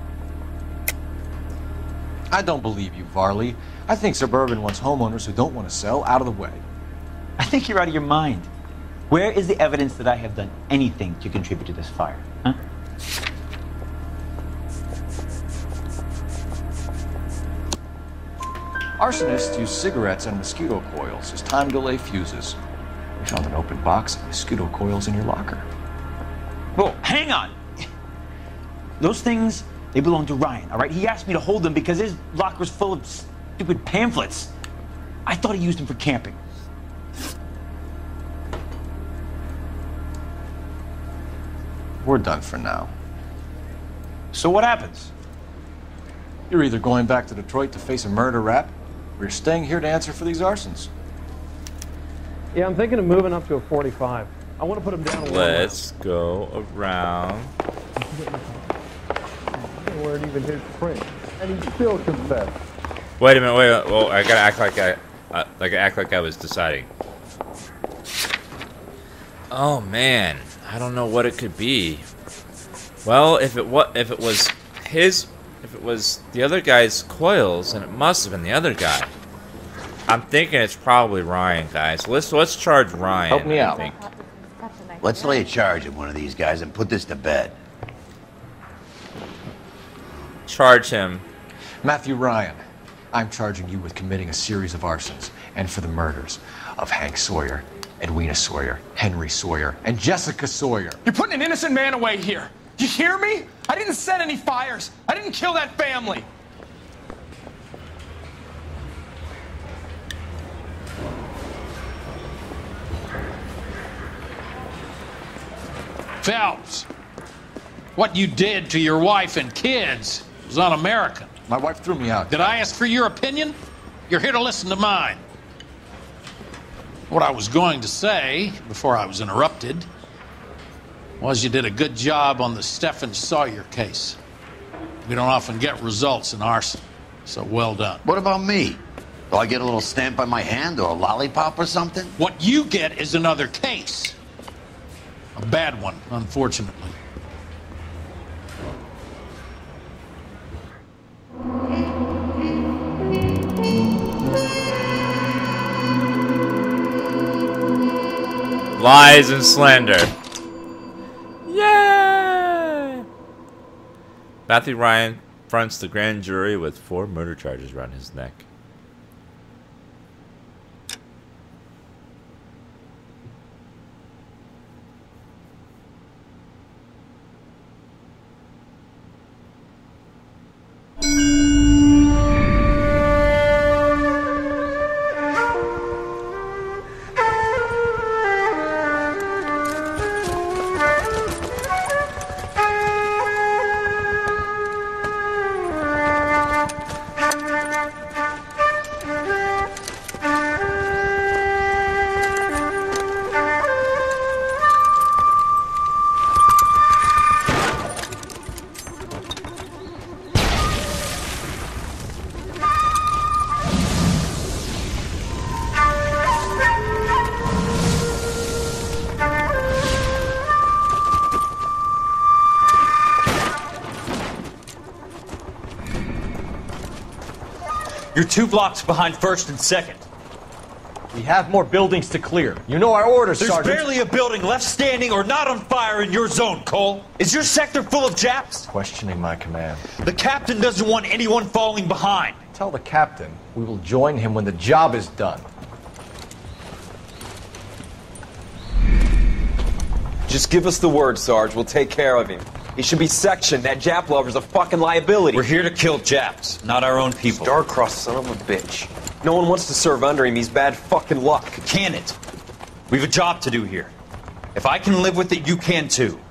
I don't believe you, Varley. I think Suburban wants homeowners who don't want to sell out of the way. I think you're out of your mind. Where is the evidence that I have done anything to contribute to this fire? Huh? Arsonists use cigarettes and mosquito coils as time delay fuses. We found an open box of mosquito coils in your locker. Whoa, hang on! Those things, They belong to Ryan, all right? He asked me to hold them because his locker's full of stupid pamphlets. I thought he used them for camping. We're done for now. So what happens? You're either going back to Detroit to face a murder rap, or you're staying here to answer for these arsons. Yeah, I'm thinking of moving up to a forty-five. I want to put him down a little. Let's go around. Weren't even his print, and he still confessed. Wait a minute, wait a minute. Well, I gotta act like I, uh, like I act like I was deciding. Oh man, I don't know what it could be. Well, if it what if it was his, if it was the other guy's coils, then it must have been the other guy. I'm thinking it's probably Ryan, guys. Let's let's charge Ryan. Help me I out. think. Let's lay a charge at one of these guys and put this to bed. Charge him. Matthew Ryan, I'm charging you with committing a series of arsons and for the murders of Hank Sawyer, Edwina Sawyer, Henry Sawyer, and Jessica Sawyer. You're putting an innocent man away here. You hear me? I didn't set any fires. I didn't kill that family. Phelps, what you did to your wife and kids was un-American. My wife threw me out. Did I ask for your opinion? You're here to listen to mine. What I was going to say, before I was interrupted, was you did a good job on the Stephen Sawyer case. We don't often get results in arson, so well done. What about me? Do I get a little stamp on my hand or a lollipop or something? What you get is another case. A bad one, unfortunately. Lies and slander. Yay! Matthew Ryan fronts the grand jury with four murder charges around his neck. You're two blocks behind first and second. We have more buildings to clear. You know our orders, There's Sergeant. barely a building left standing or not on fire in your zone, Cole. Is your sector full of Japs? Questioning my command. The captain doesn't want anyone falling behind. Tell the captain we will join him when the job is done. Just give us the word, Sarge. We'll take care of him. He should be sectioned. That Jap lover's a fucking liability. We're here to kill Japs, not our own people. Star-crossed son of a bitch. No one wants to serve under him. He's bad fucking luck. Can it? We have a job to do here. If I can live with it, you can too.